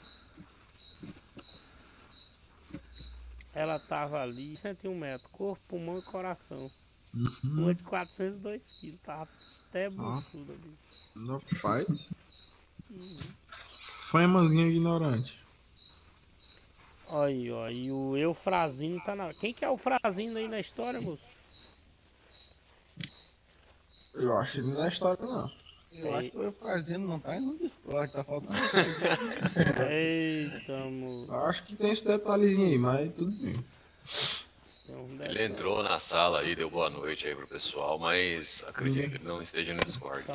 Ela tava ali, 101 metros, corpo, pulmão e coração. Uma de 402 quilos, tava até buchuda, bicho. Não faz. Famazinha ignorante. Aí, ó, e o Eufrazino tá na... Quem que é o Eufrazino aí na história, moço? Eu acho que não é história, não. Eu acho que o Eufrazino não tá indo no Discord, tá faltando. Eita, amor. Eu acho que tem esse detalhezinho aí, mas tudo bem. Ele entrou na sala aí, deu boa noite aí pro pessoal, mas acredito que ele não esteja no Discord.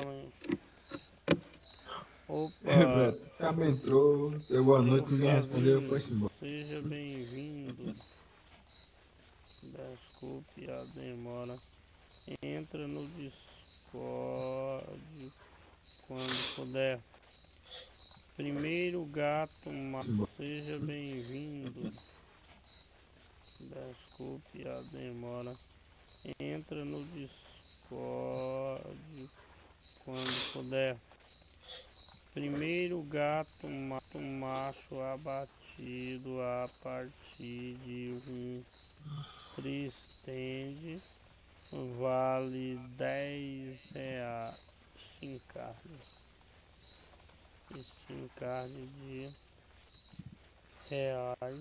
Opa! O cabo entrou, deu boa noite, ninguém respondeu, foi-se embora. Seja bem-vindo. Desculpe a demora. Entra no Discord quando puder. Primeiro gato, seja bem-vindo. Desculpe a demora. Entra no Discord quando puder. Primeiro gato macho abatido a partir de um tristende vale 10 reais. Encarne de reais.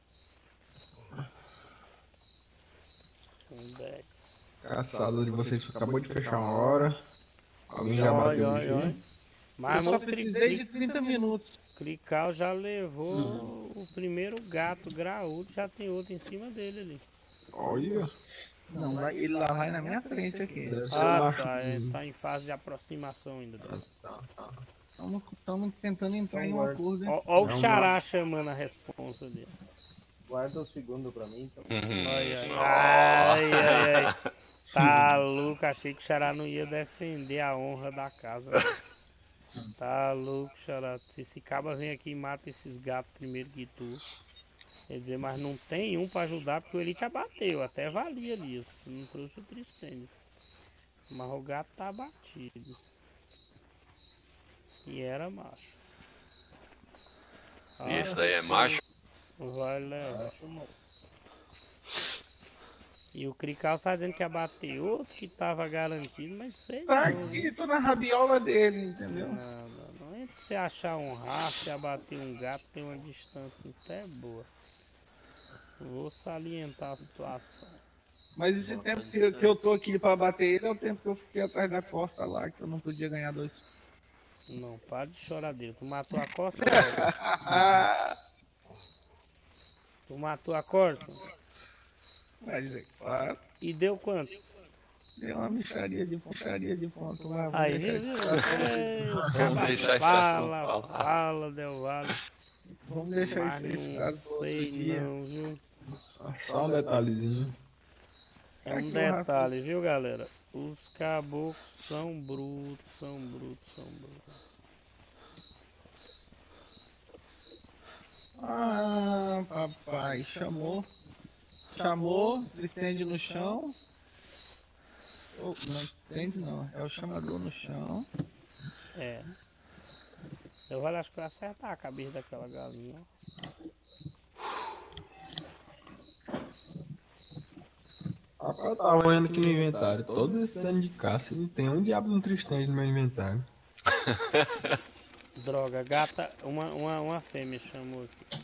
10. Caçada de vocês acabou de fechar uma hora. Alguém já bateu no dia? Eu só precisei de 30 minutos. Clicar já levou o primeiro gato graúdo, já tem outro em cima dele ali. Olha. Não, ele lá vai na minha frente aqui. Ah, tá, tá em fase de aproximação ainda. Estamos tentando entrar em um acordo. Ó o Xará chamando a responsa dele. Guarda o segundo pra mim, então. Ai. Tá louco, achei que o Xará não ia defender a honra da casa. Tá louco, Xará. Se esse caba vem aqui e mata esses gatos primeiro que tu. Quer dizer, mas não tem um pra ajudar porque o Elite abateu. Até valia ali. Eu não trouxe o Tristende. Mas o gato tá abatido. E era macho. E esse daí é macho? Vai levar. E o Crical tá dizendo que ia bater outro que tava garantido, mas sei tá aqui, tô na rabiola dele, entendeu? Não. Entre você achar um rastro e abater um gato tem uma distância até boa. Vou salientar a situação. Mas esse tempo que eu tô aqui pra bater ele é o tempo que eu fiquei atrás da costa lá, que eu não podia ganhar 2. Não, para de choradeira. Tu matou a costa? Tu matou a costa? Mas é claro. E deu quanto? Deu uma micharia de ponto. Mas aí, vamos deixar esse assunto. Fala, Del Valle. Vamos deixar esse caso pro outro dia. Não, viu? Só um detalhezinho. É um detalhe, viu, galera? Os caboclos são brutos. Ah, papai, chamou, estende no chão. Oh, não estende não, é o chamador no chão. É. Eu vou acho que vai acertar a cabeça daquela galinha. Rapaz, eu tava olhando aqui no inventário. Todos esses anos de caça não tem um diabo no Tristende no meu inventário. Droga, gata, uma fêmea chamou aqui.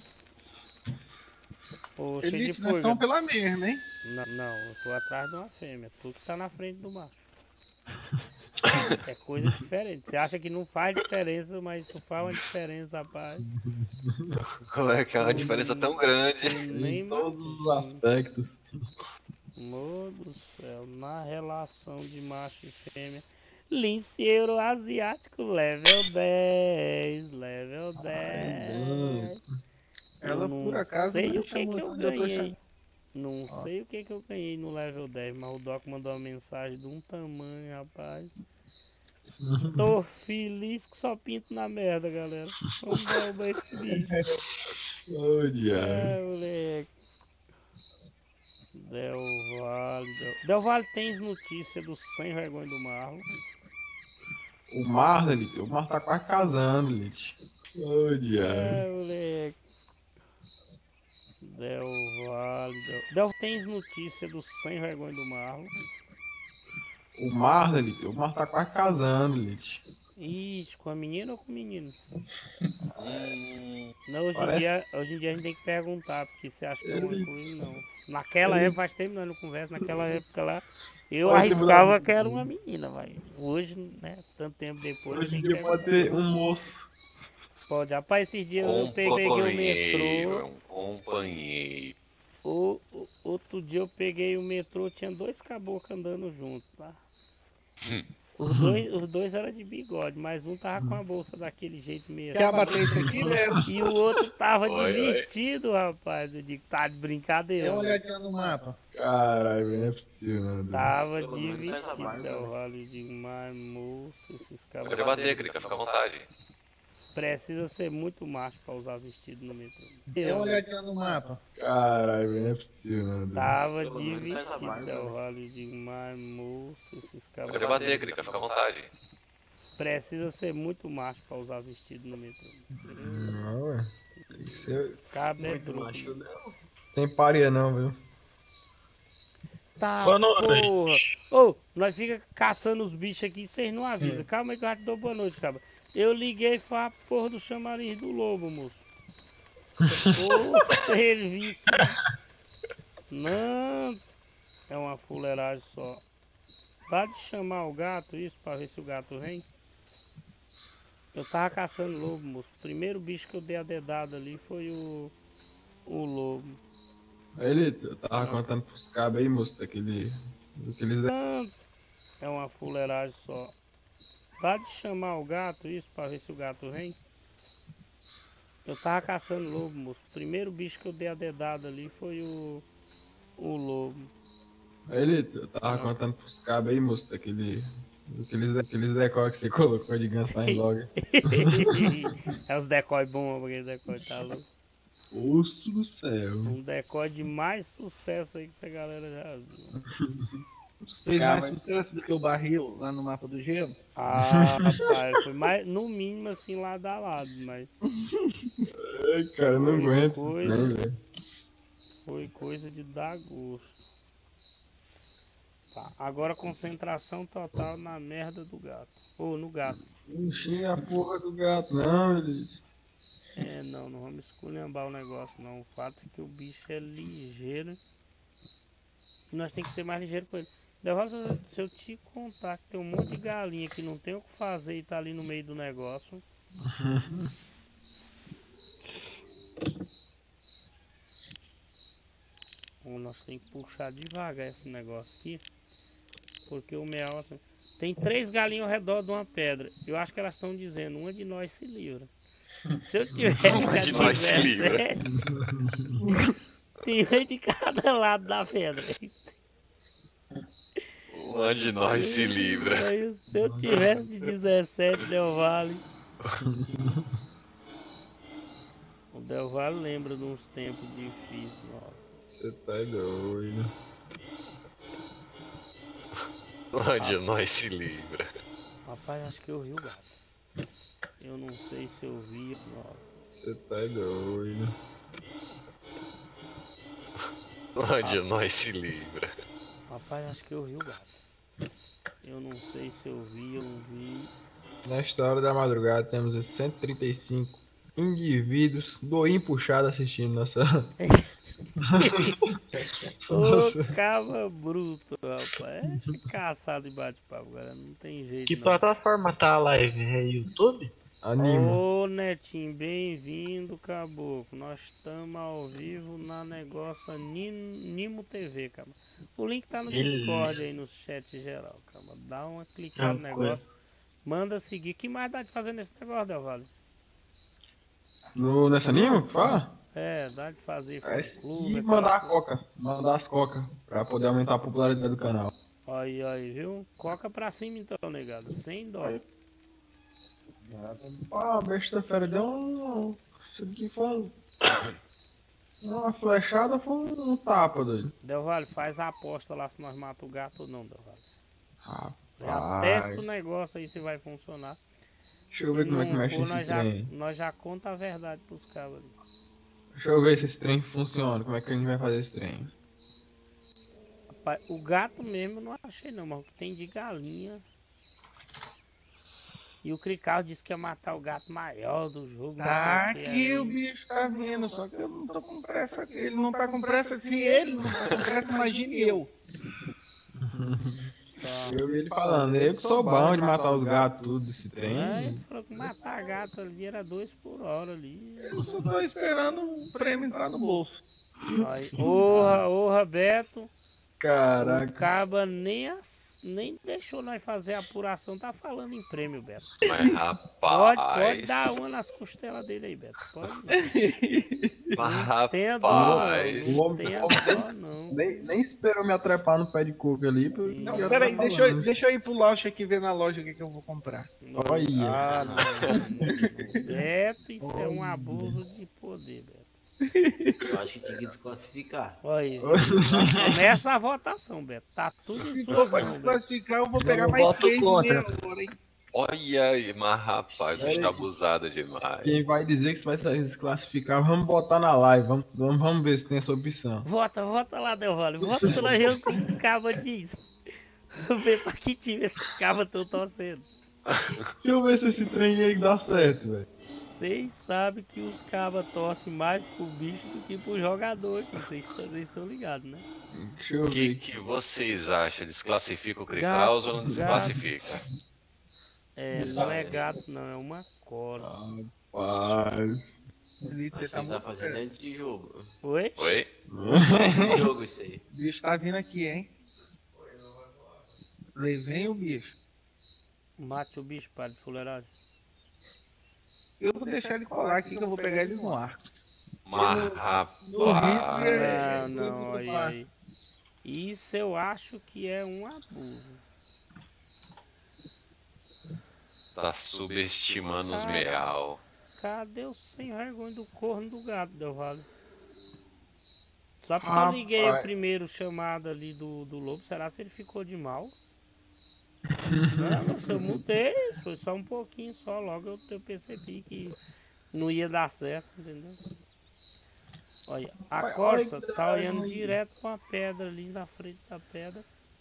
Elite, nós estamos pela mesma, hein? Não, eu tô atrás de uma fêmea. Tu que tá na frente do macho. É coisa diferente. Você acha que não faz diferença, mas isso faz uma diferença, rapaz. Como é que é uma diferença tão grande? Em todos os aspectos. Meu Deus do céu, na relação de macho e fêmea. Lince Euroasiático, level 10. Ela por acaso sei o que eu ganhei. Não sei o que eu ganhei no level 10, mas o Doc mandou uma mensagem de um tamanho, rapaz. Tô feliz que só pinto na merda, galera. Vamos derrubar esse bicho. Ô, diabo. Moleque. Del Valle, tens notícia do sem vergonha do Marlon? O Marlon tá quase casando, Elite. Ô, diabo. Moleque. Del tens notícia do sem vergonha do Marlon? O Marlon tá quase casando, Elite. Ixi, com a menina ou com o menino? Não, hoje em dia a gente tem que perguntar, porque você acha que é uma coisa, não. Naquela época, faz tempo nós não conversa, naquela época lá, eu arriscava que era uma menina, vai. Hoje, né, tanto tempo depois... Hoje em dia pode ser um moço. Pode, rapaz, esses dias eu peguei o metrô... É um companheiro. Outro dia eu peguei o metrô, tinha 2 caboclos andando juntos, tá? Os dois eram de bigode, mas um tava com a bolsa daquele jeito mesmo. Quer bater isso aqui mesmo? E o outro tava de vestido, rapaz. Eu digo, tá de brincadeira. Dê uma olhadinha no mapa. Caralho, não é possível, não. Tava de vestido, Del Valle. Eu digo, mas moço, esses cabos. Pode bater, Crica, fica à vontade. Precisa ser muito macho pra usar vestido no metrô. Dê uma olhadinha no mapa. Caralho, não é possível, não. Tava de vestido, Del Valle. Eu digo, mas moço, esses cabos. Pode bater, Crica, fica à vontade. Precisa ser muito macho pra usar vestido no metrô. Não, ué. Tem que ser. Cabo é bruto. Tem paria não, viu? Tá, porra. Ô, nós fica caçando os bichos aqui e vocês não avisam. Calma aí que eu já te dou boa noite, cara. Eu liguei e falei, porra do chamariz do lobo, moço. Ô, serviço. Não. É uma fuleiragem só. Dá de chamar o gato, isso, pra ver se o gato vem. Eu tava caçando lobo, moço. O primeiro bicho que eu dei a dedada ali foi o lobo. Ele, eu tava contando pros cabos aí, moço, daqueles... É uma fuleiragem só. Dá de chamar o gato, isso, pra ver se o gato vem. Eu tava caçando lobo, moço. O primeiro bicho que eu dei a dedada ali foi o lobo. Ele, eu tava contando pros cabos aí, moço, daqueles decoy que você colocou de ganso lá em Log. É os decoy bons, porque decoy tá louco. Osso do céu. Um decoy de mais sucesso aí que essa galera já viu. Fez mais sucesso do que o barril lá no mapa do gelo? Ah, rapaz, foi mais, no mínimo assim lá da lado, mas... Ai, cara, eu não aguento. Foi coisa de dar gosto. Tá, agora concentração total na merda do gato. Ou no gato. Não xinga a porra do gato, não, Elite. Não vamos esculhambar o negócio não. O fato é que o bicho é ligeiro. E nós temos que ser mais ligeiro com ele. Se eu te contar que tem um monte de galinha que não tem o que fazer e tá ali no meio do negócio. Nós temos que puxar devagar esse negócio aqui. Porque o mel... Tem 3 galinhas ao redor de uma pedra. Eu acho que elas estão dizendo, uma de nós se livra. Se eu tivesse uma de nós se livra. Tem uma de cada lado da pedra. Uma de nós se livra. Se eu tivesse de 17, Del Valle. O Del Valle lembra de uns tempos difíceis, nossa. Você tá doido. Uma de nós se livra. Rapaz, acho que eu vi o gato. Eu não sei se eu vi, nossa. Você tá doido. Uma de nós se livra. Rapaz, acho que eu vi o gato. Eu não sei se eu vi, eu não vi. Nesta hora da madrugada temos 135 indivíduos doinho puxado assistindo nossa... Ô, cava bruto, rapaz. É caçado e bate-papo, galera. Não tem jeito. Que plataforma tá a live? É YouTube? Anima. Ô, Netinho, bem-vindo, caboclo. Nós estamos ao vivo na negócio Nimo TV, cara. O link tá no Discord aí, no chat geral, cara. Dá uma clicada no negócio. Manda seguir. O que mais dá de fazer nesse negócio, Del Valle? Nessa Nimo? Fala? Dá de fazer. E mandar a coca. Mandar as cocas. Pra poder aumentar a popularidade do canal. Aí, viu? Coca pra cima então, negado. Sem dó. Ah, a besta fera deu um... Isso aqui foi uma flechada, foi um tapa dele. Del Valle, faz a aposta lá se nós matamos o gato ou não, Del Valle. Rapaz. Testa o negócio aí se vai funcionar. Deixa eu ver como é que mexe esse trem. Nós já conta a verdade pros cabos ali. Deixa eu ver se esse trem funciona, como é que a gente vai fazer esse trem. Rapaz, o gato mesmo eu não achei não, mas o que tem de galinha... E o Cricau disse que ia matar o gato maior do jogo. Tá aqui, o bicho tá vindo, só que eu não tô com pressa. Ele não tá com pressa. Se ele não tá com pressa, imagine eu. Tá. Eu vi ele falando, eu que sou bom de matar os gatos, tudo esse trem. Ele falou que matar gato ali era 2 por hora ali. Eu só tô esperando o prêmio entrar no bolso. Aí, orra, Beto. Caraca. O Caba nem deixou nós fazer a apuração, tá falando em prêmio, Beto. Mas, rapaz... Pode dar uma nas costelas dele aí, Beto. Pode. Rapaz... Tenha dó, não. Tenha dó, não. Nem esperou me atrapar no pé de coco ali. Não, peraí, deixa eu ir pro loja aqui ver na loja o que eu vou comprar. Olha. Beto, isso é um abuso de poder, Beto. Eu acho que tinha que desclassificar. Olha, começa a votação, Beto. Tá tudo Se for pra desclassificar, eu vou pegar mais 3 contra. agora, hein? Olha aí, mas rapaz, o bicho tá abusado demais. Quem vai dizer que você vai se desclassificar, vamos botar na live. Vamos ver se tem essa opção. Vota lá, Del Valle. Vota pela região que os cabas diz. Vamos ver pra que time esses cabas estão torcendo. Deixa eu ver se esse trem aí dá certo, velho. Vocês sabem que os cabas torcem mais pro bicho do que pro jogador aqui. Vocês estão ligados, né? O que vocês acham? Desclassifica o Cricaus ou não desclassifica? Não é gato, não, é uma cobra. Rapaz. Você tá fazendo dentro de jogo. Oi? De jogo isso aí. O bicho tá vindo aqui, hein? Levem o bicho. Mate o bicho, padre de fuleiragem. Eu vou deixar ele colar aqui que eu vou pegar ele no ar. Mas rapaz. Não, aí. Isso eu acho que é um abuso. Tá subestimando os meal. Cadê o sem vergonha do corno do gato, Del Valle? Só porque eu liguei o primeiro chamado ali do lobo, será que ele ficou de mal? Não, eu mudei, foi só um pouquinho só, logo eu percebi que não ia dar certo, entendeu? Olha, a Corsa tá olhando direto com a pedra ali na frente da pedra.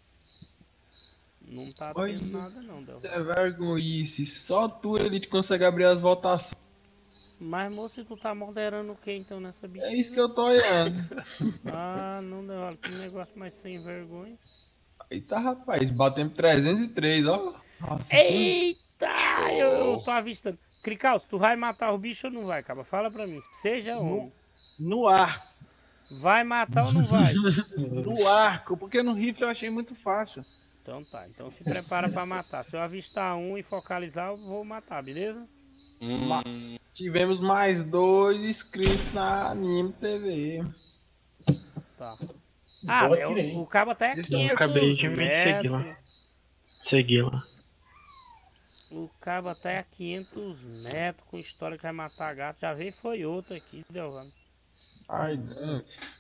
Não tá tendo nada não, Del Valle. É vergonhice, só tu ele te consegue abrir as votações. Mas moço, tu tá moderando o que então nessa bichinha? É isso que eu tô olhando. Não, Del Valle, que negócio mais sem vergonha. Eita, rapaz, batemos 303, ó. Nossa, eita, eu tô avistando. Cricaus, tu vai matar o bicho ou não vai, cara? Fala pra mim, seja homem. No arco. Vai matar ou não vai? No arco, porque no rifle eu achei muito fácil. Então tá, então se prepara pra matar. Se eu avistar um e focalizar, eu vou matar, beleza? Tivemos mais 2 inscritos na Anime TV. Tá. O cabo tá aqui. Eu acabei de me seguir lá. Segui lá. O cabo tá a 500 metros com história que vai matar gato. Já veio foi outro aqui, Del Valle. Ai, não.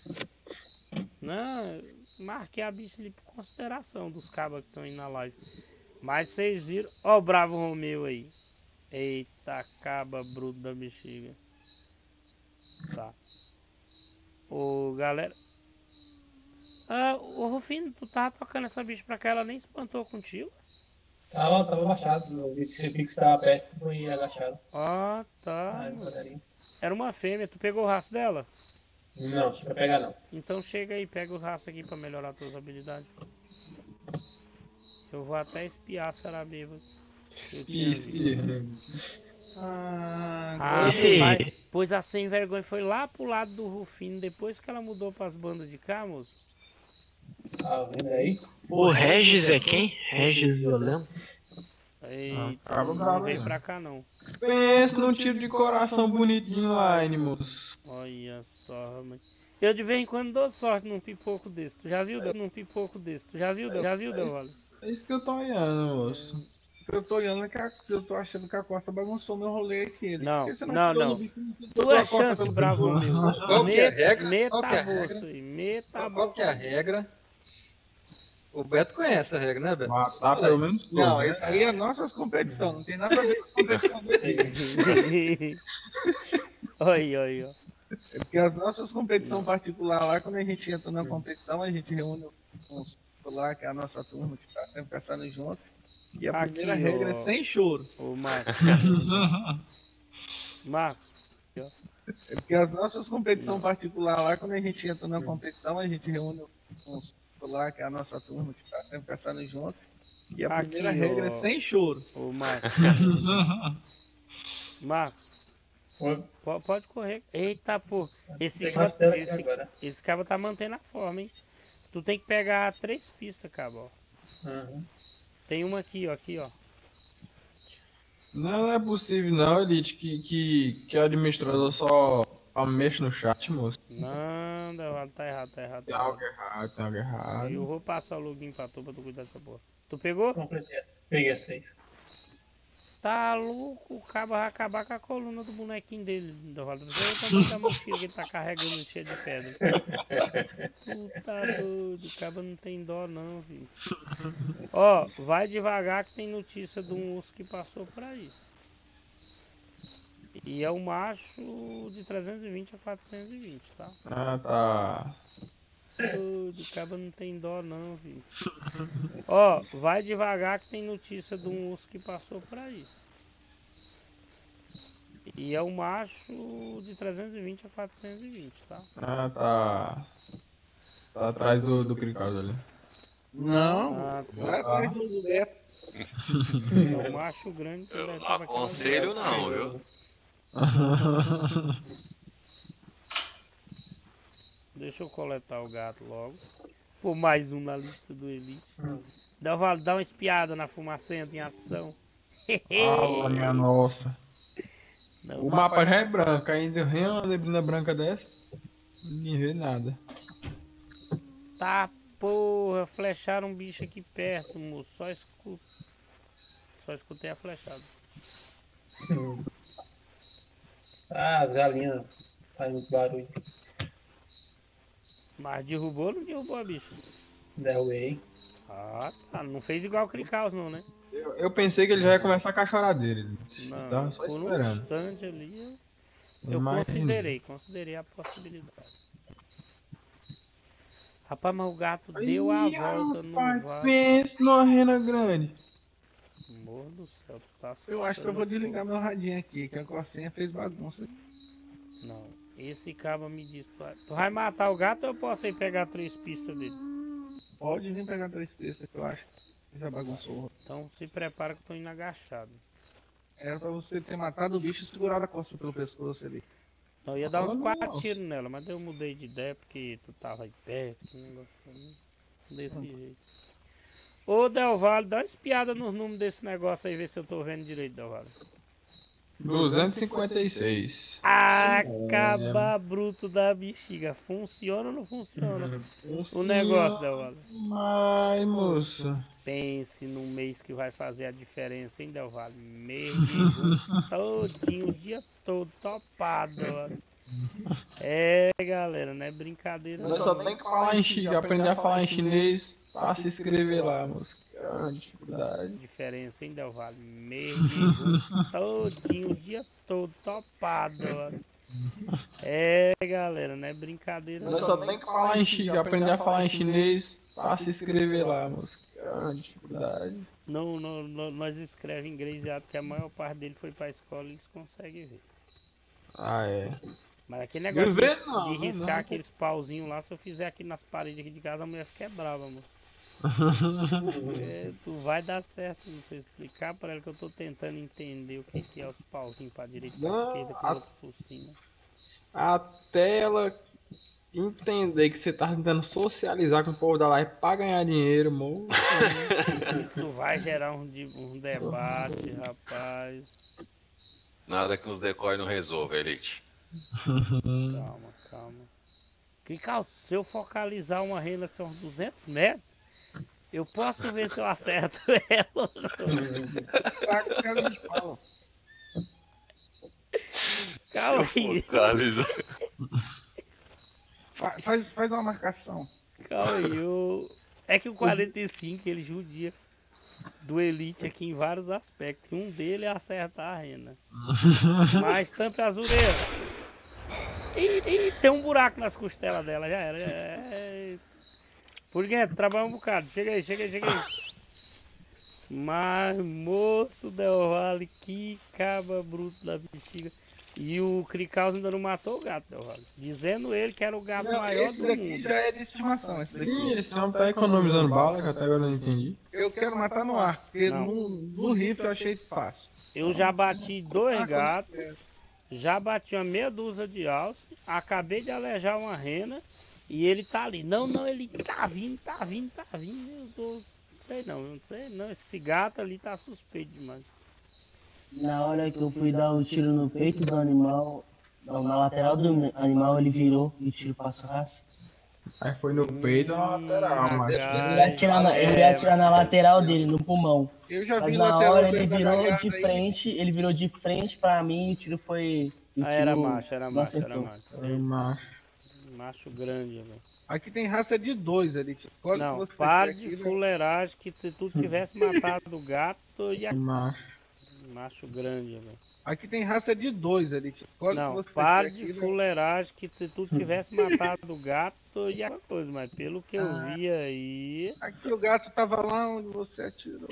Não, marquei a bicha ali por consideração dos cabos que estão indo na live. Mas vocês viram. Ó o bravo Romeu aí. Eita, caba bruto da bexiga. Tá. Ô, galera. Ô Rufino, tu tava tocando essa bicha pra cá, ela nem espantou contigo? Tava baixado, eu vi que esse pix tava perto e fui agachado. Ah, tá. Era uma fêmea, tu pegou o rastro dela? Não, não vai pegar não. Então chega aí, pega o rastro aqui pra melhorar as tuas habilidades. Eu vou até espiar se ela bêbada. Pois a sem vergonha foi lá pro lado do Rufino, depois que ela mudou pras bandas de cá, moço. Tá vendo aí? O Regis é quem? Regis Violão? Eita, não veio pra cá não. Pensa num tiro de coração bonito de inline, moço. Olha só, mas... Eu de vez em quando dou sorte num pipoco desse. Tu já viu, num pipoco desse? Tu já viu, Del Valle? É isso que eu tô olhando, moço. Eu tô olhando é que eu tô achando que a Costa bagunçou meu rolê aqui. Não. Tua chance, bravo meu. Qual que é a regra? Meta a bolsa aí. Qual que é a regra? O Beto conhece a regra, né, Beto? Matar pelo menos. Não, essa aí é nossas competições. Não tem nada a ver com as competições dele. Oi. É porque as nossas competições particulares lá, quando a gente entra na competição, a gente reúne uns lá, que é a nossa turma, que tá sempre caçando junto. E a Aqui, primeira regra é sem choro. Ô, Marcos. Marcos. É porque as nossas competições particulares lá, quando a gente entra na competição, a gente reúne uns lá, que é a nossa turma, que está sempre caçando junto. E a primeira regra é sem choro. Ô, Marcos. Marcos. Pode correr. Eita, pô. Esse cabo tá mantendo a forma, hein? Tu tem que pegar 3 pistas, cabo. Tem uma aqui, ó. Aqui, ó. Não é possível não, Elite, que o administrador só mexe no chat, moço. Não, Delvado, tá errado. Tem algo errado. Eu vou passar o login pra tu cuidar dessa porra. Tu pegou? Peguei as 3. Tá louco, o cabo vai acabar com a coluna do bonequinho dele, Delvado. Eu também tá mochila que ele tá carregando cheio de pedra. Tu tá doido, o cabo não tem dó não, filho. Ó, vai devagar que tem notícia de um urso que passou por aí. E é um macho de 320 a 420, tá? Ah, tá. Doido, o cabo não tem dó não, filho. Ó, vai devagar que tem notícia de um urso que passou por aí. E é um macho de 320 a 420, tá? Ah, tá. Tá atrás do Cricado ali. Não, vai atrás do Beto. É um macho grande. Que eu não aconselho não, viu? Deixa eu coletar o gato logo. Pô, mais um na lista do Elite. Dá uma espiada na fumacenta em ação. Ah, minha nossa. Não, o mapa já é branco, ainda vem uma neblina branca dessa. Ninguém vê nada. Tá, porra, flecharam um bicho aqui perto, moço. Só escutei a flechada. Ah, as galinhas fazem muito barulho. Mas derrubou ou não derrubou a bicha? Derrubei. Ah, tá. Não fez igual o Cricaus não, né? Eu pensei que ele já ia começar com a choradeira. Não, Tava só por um esperando. instante ali eu considerei a possibilidade. Rapaz, mas o gato deu a volta no vaso. Pensa numa rena grande. Amor do céu, tu tá assustando. Eu acho que eu vou desligar meu radinho aqui, que a Corsinha fez bagunça. Não, esse cabo me disse, tu vai matar o gato ou eu posso ir pegar 3 pistas dele? Pode vir pegar 3 pistas que eu acho que já bagunçou. Então se prepara que eu tô indo agachado. Era pra você ter matado o bicho e segurado a costa pelo pescoço ali. Eu ia dar uns 4 tiros nela, mas eu mudei de ideia porque tu tava aí perto, que negócio desse jeito. Ô Delvalo, dá uma espiada nos números desse negócio aí, ver se eu tô vendo direito, Delvalo. 256. Acaba bruto da bexiga. Funciona ou não funciona? O negócio, Delvalo. Ai, moça. Pense num mês que vai fazer a diferença, hein, Delvalo? Mês de julho, todinho, o dia todo, topado. É, galera, não é brincadeira. Nós só tem que falar aprender a falar em chinês pra se inscrever lá, moça. É uma dificuldade. Diferença, hein, Delvalo? Mês de julho, todinho, o dia todo, topado. É, galera, não é brincadeira. Nós só tem que falar aprender a falar em chinês pra se inscrever lá, moça. É uma dificuldade. Não, nós escrevemos inglês já, porque a maior parte dele foi pra escola e eles conseguem ver. Ah, é. Mas aquele negócio de riscar aqueles pauzinhos lá, se eu fizer aqui nas paredes aqui de casa, a mulher fica brava, moço. Tu vai dar certo se você explicar pra ela que eu tô tentando entender o que é os pauzinhos pra direita e pra esquerda com outros por cima. Até ela entender que você tá tentando socializar com o povo da live pra ganhar dinheiro, moço. Isso vai gerar um debate, rapaz. Nada que uns decoy não resolva, Elite. Calma. Cricau, se eu focalizar uma rena assim, uns 200 metros, eu posso ver se eu acerto ela ou não. Calma aí. Faz uma marcação. Calma aí, é que o 45 ele judia do Elite aqui em vários aspectos. Um dele é acertar a rena. Mas tampa a azuleira. E tem um buraco nas costelas dela, já era. Por dentro, trabalha um bocado. Chega aí. Mas, moço, Del Valle, que caba bruto da bexiga. E o Cricaus ainda não matou o gato, Del Valle. Dizendo ele que era o gato maior esse do daqui mundo. já é de estimação, esse daqui. Ih, esse homem tá economizando bala, que até agora eu não entendi. Eu quero matar no arco, porque Não. no rifle eu achei fácil. Eu já bati 2 gatos, já bati uma meia dúzia de alce, acabei de alejar uma rena e ele tá ali. Não, ele tá vindo. Eu tô... não sei não. Esse gato ali tá suspeito demais. Na hora que eu fui dar um tiro no peito do animal, não, na lateral do animal, ele virou e o tiro passou raça. Aí foi no peito ou na lateral, mas... Ele ia atirar na lateral dele, no pulmão. Eu já Mas vi na lateral hora ele dessa virou galhada de aí. frente, ele virou de frente pra mim e o tiro foi... Era macho. Macho grande, velho. Aqui tem raça de 2 ali. Escolhe Não, que você para quer de aqui, né? fuleiragem, que se tu tivesse matado o gato, ia... Macho grande, velho. Aqui tem raça de 2 ali. Escolhe Não, que você para quer de aqui, né? fuleiragem, que se tu tivesse matado o gato, ia uma coisa, mas pelo que eu vi aí... Aqui o gato tava lá onde você atirou.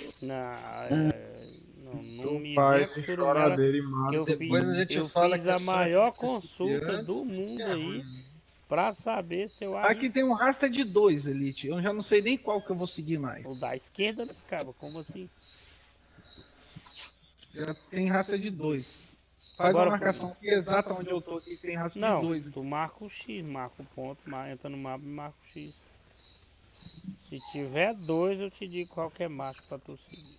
Não me pai, vem com choradeira e mata. eu Depois a gente eu fala fiz que é a só maior aqui consulta diante, do mundo é aí ruim. pra saber se eu Aqui tem um raça de 2, Elite. Eu já não sei nem qual que eu vou seguir mais. O da esquerda, cara, como assim? Já tem raça de 2. Faz Agora, uma marcação aqui exata onde eu tô aqui, tem raça Não, de 2. tu marca o X, marca o ponto, entra no mapa e marca o X. Se tiver 2, eu te digo qual que é macho pra tu seguir.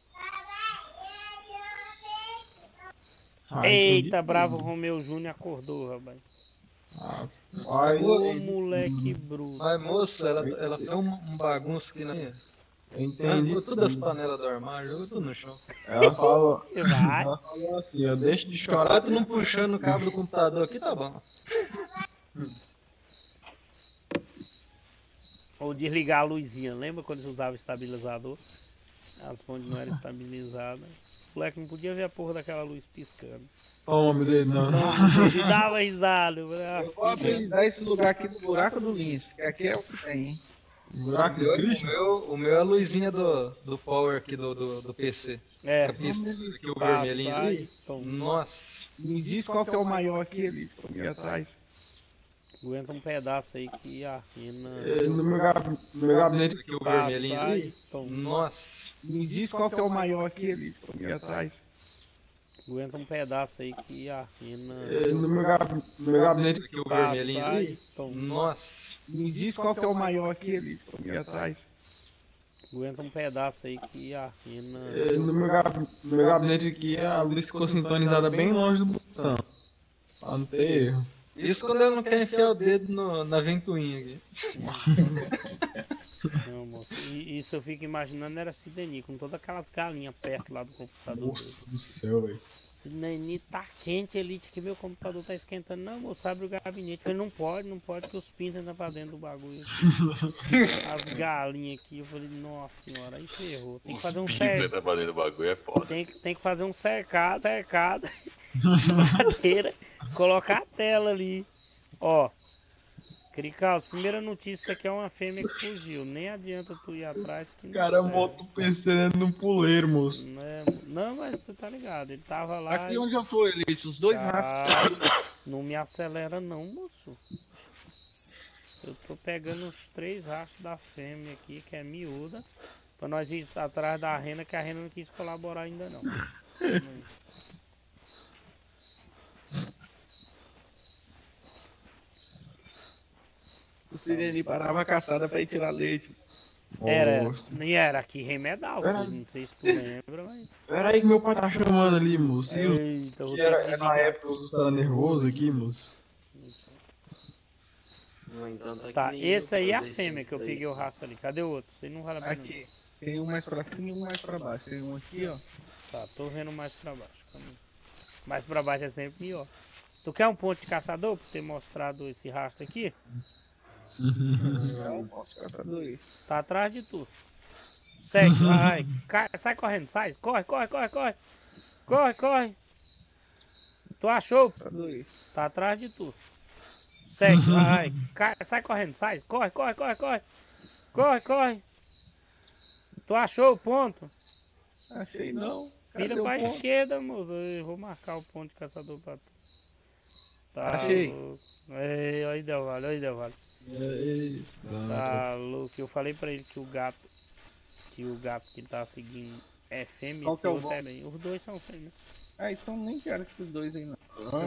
Eita, bravo Romeu Júnior acordou, rapaz. Ô, moleque bruto. Mas moça, ela fez um bagunço aqui na minha. Entendi. Arrancou todas as panelas do armário, jogou tudo no chão. Ela falou Vai. assim, ó, deixa de chorar. Agora tu não puxando o cabo do computador aqui, tá bom. Ou desligar a luzinha. Lembra quando eles usavam estabilizador? As fontes não eram estabilizadas. O moleque não podia ver a porra daquela luz piscando. Toma, meu dedo, não. Ele dava risada. Eu vou habilitar esse lugar aqui do buraco do Lince, que aqui é o que tem, hein? Buraco do Cristo? O meu é a luzinha do power aqui do PC. É. A pista aqui, o vermelhinho ali. Nossa. Me diz qual que é o maior aqui ali, ali atrás. Aguenta um pedaço aí que a rena... No meu gabinete aqui, o vermelhinho ali. Nossa. Me diz qual que é o maior aqui ali atrás. Aguenta um pedaço aí que a rena... No meu gabinete aqui, o vermelhinho ali. Nossa. Me diz qual que é o maior aqui ali atrás. Aguenta um pedaço aí que a rena... No meu gabinete aqui a luz ficou sintonizada bem longe do botão. Pra não ter erro. Isso quando eu não quero enfiar o dedo na ventoinha aqui. Não, moço. E isso eu fico imaginando era Sidney, com todas aquelas galinhas perto lá do computador. Nossa do céu, velho. Sidney, tá quente, Elite, que meu computador tá esquentando. Não, moço, abre o gabinete. Eu falei, não pode que os pintos entram pra dentro do bagulho. As galinhas aqui, eu falei, nossa senhora, aí ferrou. Tem que fazer um cercado. Pra dentro do bagulho é foda. Tem que fazer um cercado de madeira, colocar a tela ali. Ó. Cricaus, primeira notícia, isso aqui é uma fêmea que fugiu. Nem adianta tu ir atrás. Que O cara monta o PC dentro de um puleiro, moço. Não, mas você tá ligado. Ele tava lá. Aqui onde eu fui, Elite, os 2 rastros. Não me acelera não, moço. Eu tô pegando os 3 rastros da fêmea aqui, que é miúda. Pra nós ir atrás da rena, que a rena não quis colaborar ainda não. O Sirene parava a caçada pra ir tirar leite. Era aqui Remedal, não sei se tu lembra, mas... Pera aí que meu pai tá chamando ali, moço. Eita, É na época que eu tava nervoso aqui, moço. Tá, esse aí é a fêmea que eu peguei o rastro ali. Cadê o outro? Você não vai lá. Aqui. Tem um mais pra cima e um mais pra baixo. Tem um aqui, ó. Tá, tô vendo mais pra baixo. Mais pra baixo é sempre melhor. Tu quer um ponto de caçador por ter mostrado esse rastro aqui? É um ponto de caçador aí. Tá atrás de tu. Segue, vai. Sai correndo, sai. Corre. Corre. Tu achou? Tá atrás de tu. Segue, vai. Sai correndo, sai. Corre. Corre. Tu achou o ponto? Achei não. Vira pra esquerda, moço. Eu vou marcar o ponto de caçador pra tu. Tá Achei. louco. Olha aí, Del Valle, olha aí, Del Valle. Tá louco. Eu falei pra ele que o gato que ele tá seguindo é fêmea. Qual que é o outro bem. Os dois são fêmeas. Ah, então nem quero esses dois aí não.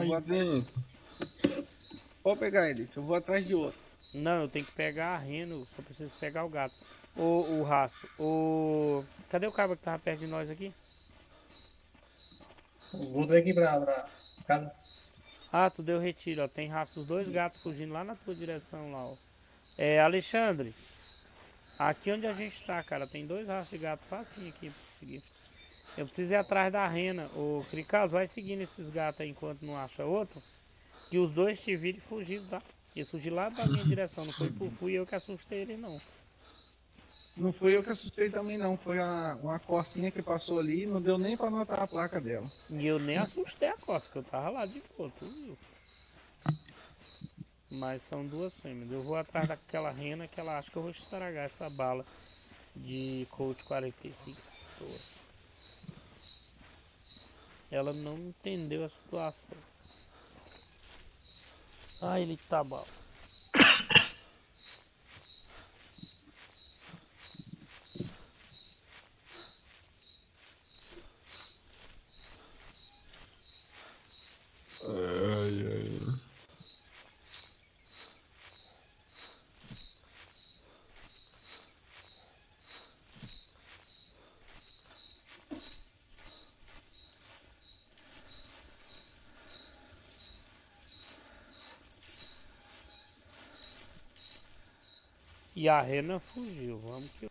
Pode pegar ele, eu vou atrás de outro. Não, eu tenho que pegar a rena, eu só preciso pegar o gato. O rastro. Cadê o cara que tava perto de nós aqui? Vou ter aqui pra casa. Ah, tu deu retiro, ó. Tem rastro, os dois gatos fugindo lá na tua direção lá, ó. Alexandre. Aqui onde a gente tá, cara, tem dois rastros de gato facinho aqui pra seguir. Eu preciso ir atrás da rena. Ô, Cricas, vai seguindo esses gatos aí enquanto não acha outro. Que os dois te viram e fugiram, tá? Eles fugiram lá da minha direção, não fui eu que assustei ele, não. Não fui eu que assustei também não, foi uma corcinha que passou ali, não deu nem pra notar a placa dela. E eu nem assustei a costa, que eu tava lá de boa, tu viu? Mas são duas fêmeas. Eu vou atrás daquela rena que ela acha que eu vou estragar essa bala de Colt 45. Ela não entendeu a situação. Ah, ele tá bom. E a rena fugiu, vamos que...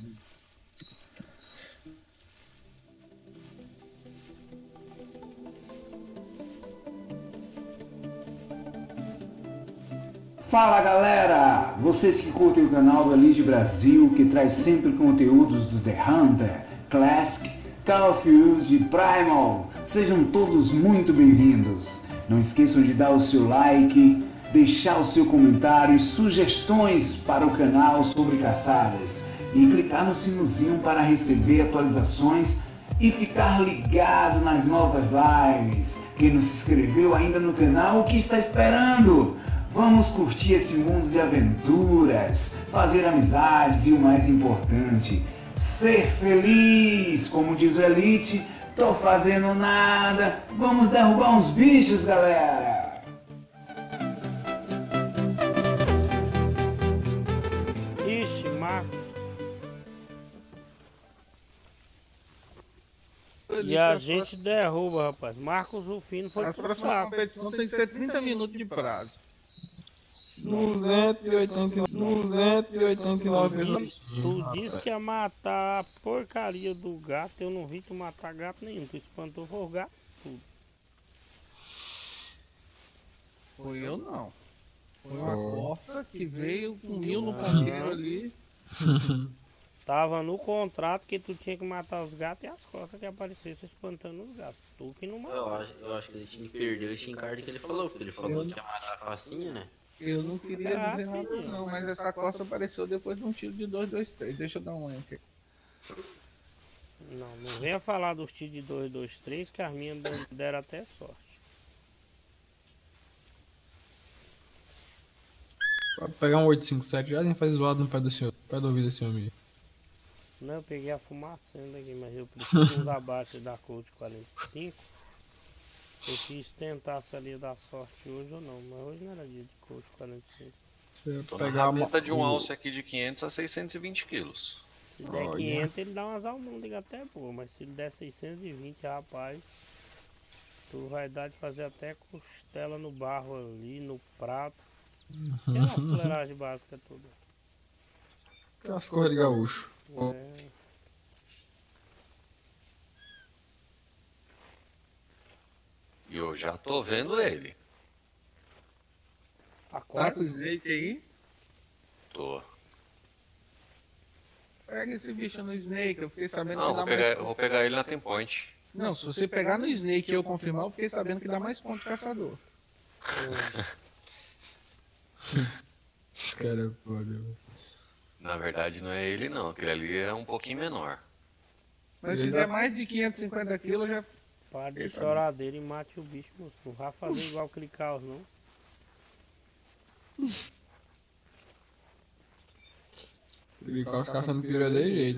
Fala galera, vocês que curtem o canal do Elite Brasil, que traz sempre conteúdos do The Hunter, Classic, Call of Duty, Primal, sejam todos muito bem-vindos. Não esqueçam de dar o seu like, deixar o seu comentário e sugestões para o canal sobre caçadas e clicar no sinozinho para receber atualizações e ficar ligado nas novas lives. Quem não se inscreveu ainda no canal, o que está esperando? Vamos curtir esse mundo de aventuras, fazer amizades e o mais importante, ser feliz. Como diz o Elite, tô fazendo nada, vamos derrubar uns bichos, galera! Ixi, Marcos. E a gente derruba, rapaz. Marcos Rufino foi As pro próximas saco. competições tem que ser 30 minutos de prazo. 289 vezes. Tu disse que ia matar a porcaria do gato, eu não vi tu matar gato nenhum, tu espantou o gato tudo. Foi eu não. Foi uma corça que veio, comiu no canteiro ali. Tava no contrato que tu tinha que matar os gatos e as costas que aparecessem espantando os gatos. Tu que não matou. Eu acho que ele tinha que perder o Shinkard que ele falou, porque ele falou que ia matar facinho, né? Eu não queria dizer nada não, mas essa costa apareceu depois de um tiro de 2-2-3. Deixa eu dar um aqui. Não venha falar dos tiros de 2-2-3 que as minhas deram até sorte. Pode pegar um 857 já nem faz zoado no pé do senhor, no pé do ouvido desse homem. Não, eu peguei a fumacenda aqui, mas eu preciso uns abaixo da Colt 45. Eu quis tentar se ali dar sorte hoje ou não, mas hoje não era dia de Colt 45. Tô na rabeta de um alce aqui de 500 a 620 quilos. Se der 500 ele dá umas almôndegas até boa, mas se ele der 620, rapaz, tu vai dar de fazer até costela no barro ali, no prato. E a fuleiragem básica toda. Aquelas cores de gaúcho. E eu já tô vendo ele. Tá com o Snake aí? Tô. Pega esse bicho no Snake, eu fiquei sabendo Não, que dá mais eu vou pegar ele na Tempoint. Não, se você pegar no Snake e eu confirmar, eu fiquei sabendo que dá mais ponto de caçador. Esse cara é foda, velho. Na verdade não é ele não, aquele ali é um pouquinho menor. Mas se der mais de 550 quilos, já... Para de choradeira e mate o bicho, moço. Não vai fazer igual aquele caos, não. Ele fica caçando piranha de jeito.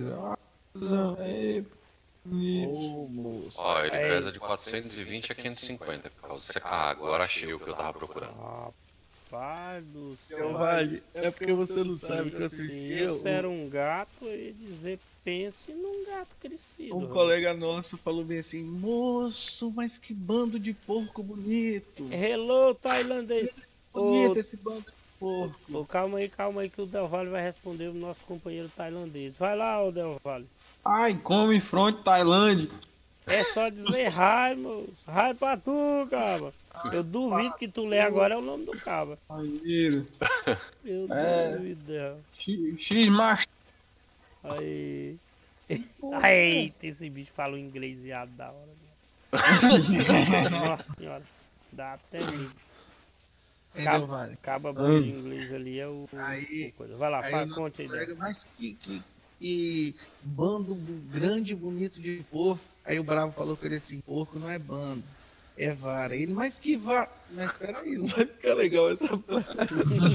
Ó, ele pesa de 420 a 550. Por causa agora achei o que eu tava procurando. Rapaz do céu. Vale, é porque você não sabe que eu assisti. Se era um gato, eu ia dizer, pense num gato crescido. Um colega nosso falou bem assim, moço, mas que bando de porco bonito. Hello, tailandês. Bonito esse bando de porco. Calma aí que o Del Valle vai responder o nosso companheiro tailandês. Vai lá, ô Del Valle. Ai, come front Tailândia. É só dizer hi, moço. Hi pra tu, cabra. Eu duvido que tu lê agora é o nome do cabra. Maneiro. Eu duvido. X macho. Aí. Eita, esse bicho fala um inglêsiado da hora. Nossa senhora. Dá até medo. Acaba bom de inglês ali é o. Coisa. Vai lá, fala, conte aí. Mas que bando grande e bonito de porco. Aí o Bravo falou com ele assim, porco não é bando, é vara. Ele, mas que vara? Mas peraí, não vai ficar legal essa parte.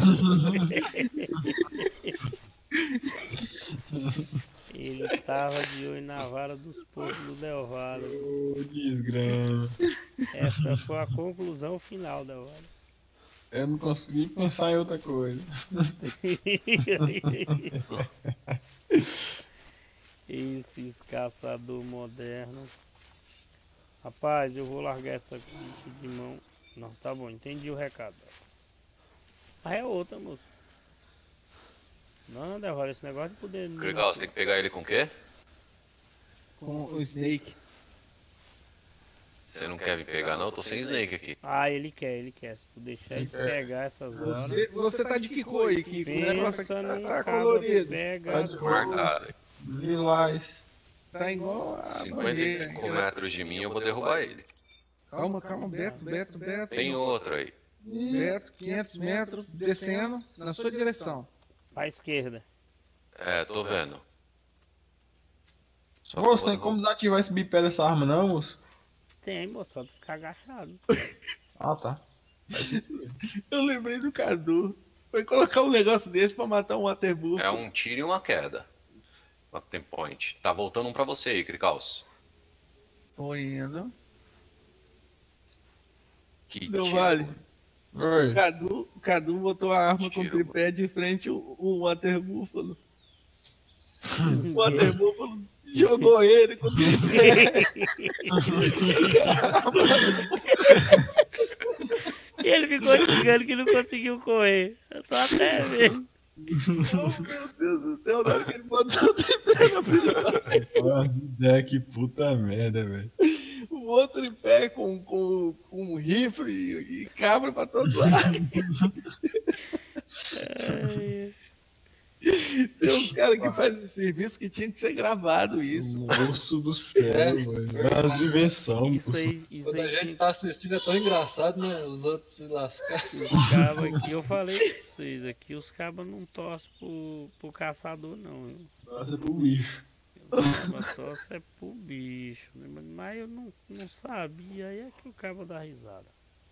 Ele tava de olho na vara dos porcos do Del Valle. Desgrama. Essa foi a conclusão final, Del Valle. Eu não consegui pensar em outra coisa. Esses caçador moderno. Rapaz, eu vou largar essa bicha de mão. Não, tá bom, entendi o recado. Ah, é outra, moço. Não, Del, esse negócio de poder... Legal, você tem que pegar ele com o quê? Com o Snake. Você não quer me pegar não? Eu tô sem Snake aqui. Ah, ele quer. Se tu deixar ele pegar essas horas... Você tá de que cor aí, Kiko? O negócio aqui tá colorido. Pega... Marcado. Lilás. Tá igual a 55 metros de mim, eu vou derrubar ele. Calma, Beto. Tem outro aí. Beto, 500 metros, descendo, na sua direção. Pra esquerda. É, tô vendo. Moço, tem como desativar esse bipé dessa arma não, moço? Tem, moço, só tu ficar agachado. Ah, tá. Eu lembrei do Cadu. Foi colocar um negócio desse pra matar um Waterbull. É um tiro e uma queda. Uma tempoint. Tá voltando um pra você aí, Cricaus. Tô indo. Que Não tiro. vale. Oi. O Cadu botou a arma com tripé de frente o Waterbúfalo. O Waterbúfalo jogou ele com o tripé. E ele ficou ligando que não conseguiu correr. Eu tô até vendo. Oh, meu Deus do céu, na hora que ele botou o tripé na frente. Nossa ideia, que puta merda, velho. O outro tripé com um rifle e cabra pra todo lado. Tem uns caras que fazem serviço que tinha que ser gravado isso. Moço do céu, velho. É uma diversão. Isso aí Quando a gente tá assistindo é tão engraçado, né? Os outros se lascaram. Os cabos aqui, eu falei pra vocês, aqui os cabos não torcem pro caçador não, viu? Nossa, é pro bicho. Mas torce é pro bicho, né? Mas eu não sabia, aí é que o cabo dá risada.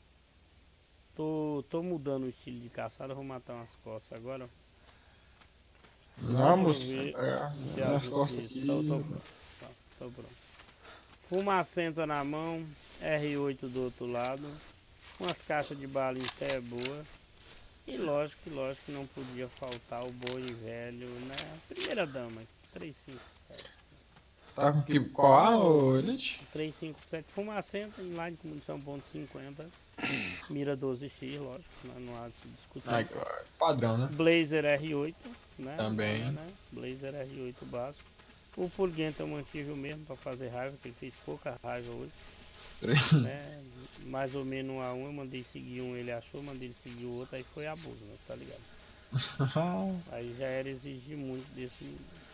Tô mudando o estilo de caçada, vou matar umas costas agora. Vamos. As costas aqui. Tô pronto. Fumacenta na mão, R8 do outro lado, umas caixas de bala em pé é boa. E lógico que não podia faltar o boi velho, né? Primeira dama, 357. Tá com que, qual arma, Elite? 357, fumacenta, inline com munição .50, mira 12x, lógico, não há de se discutir. Padrão, né? Blazer R8, né? Também. Né? Blazer R8 básico. O Furguento eu mantive o mesmo para fazer raiva, que ele fez pouca raiva hoje. Né? Mais ou menos 1 a 1, eu mandei seguir um, ele achou, mandei ele seguir o outro, aí foi abuso, né? Tá ligado? Aí já era exigir muito desse.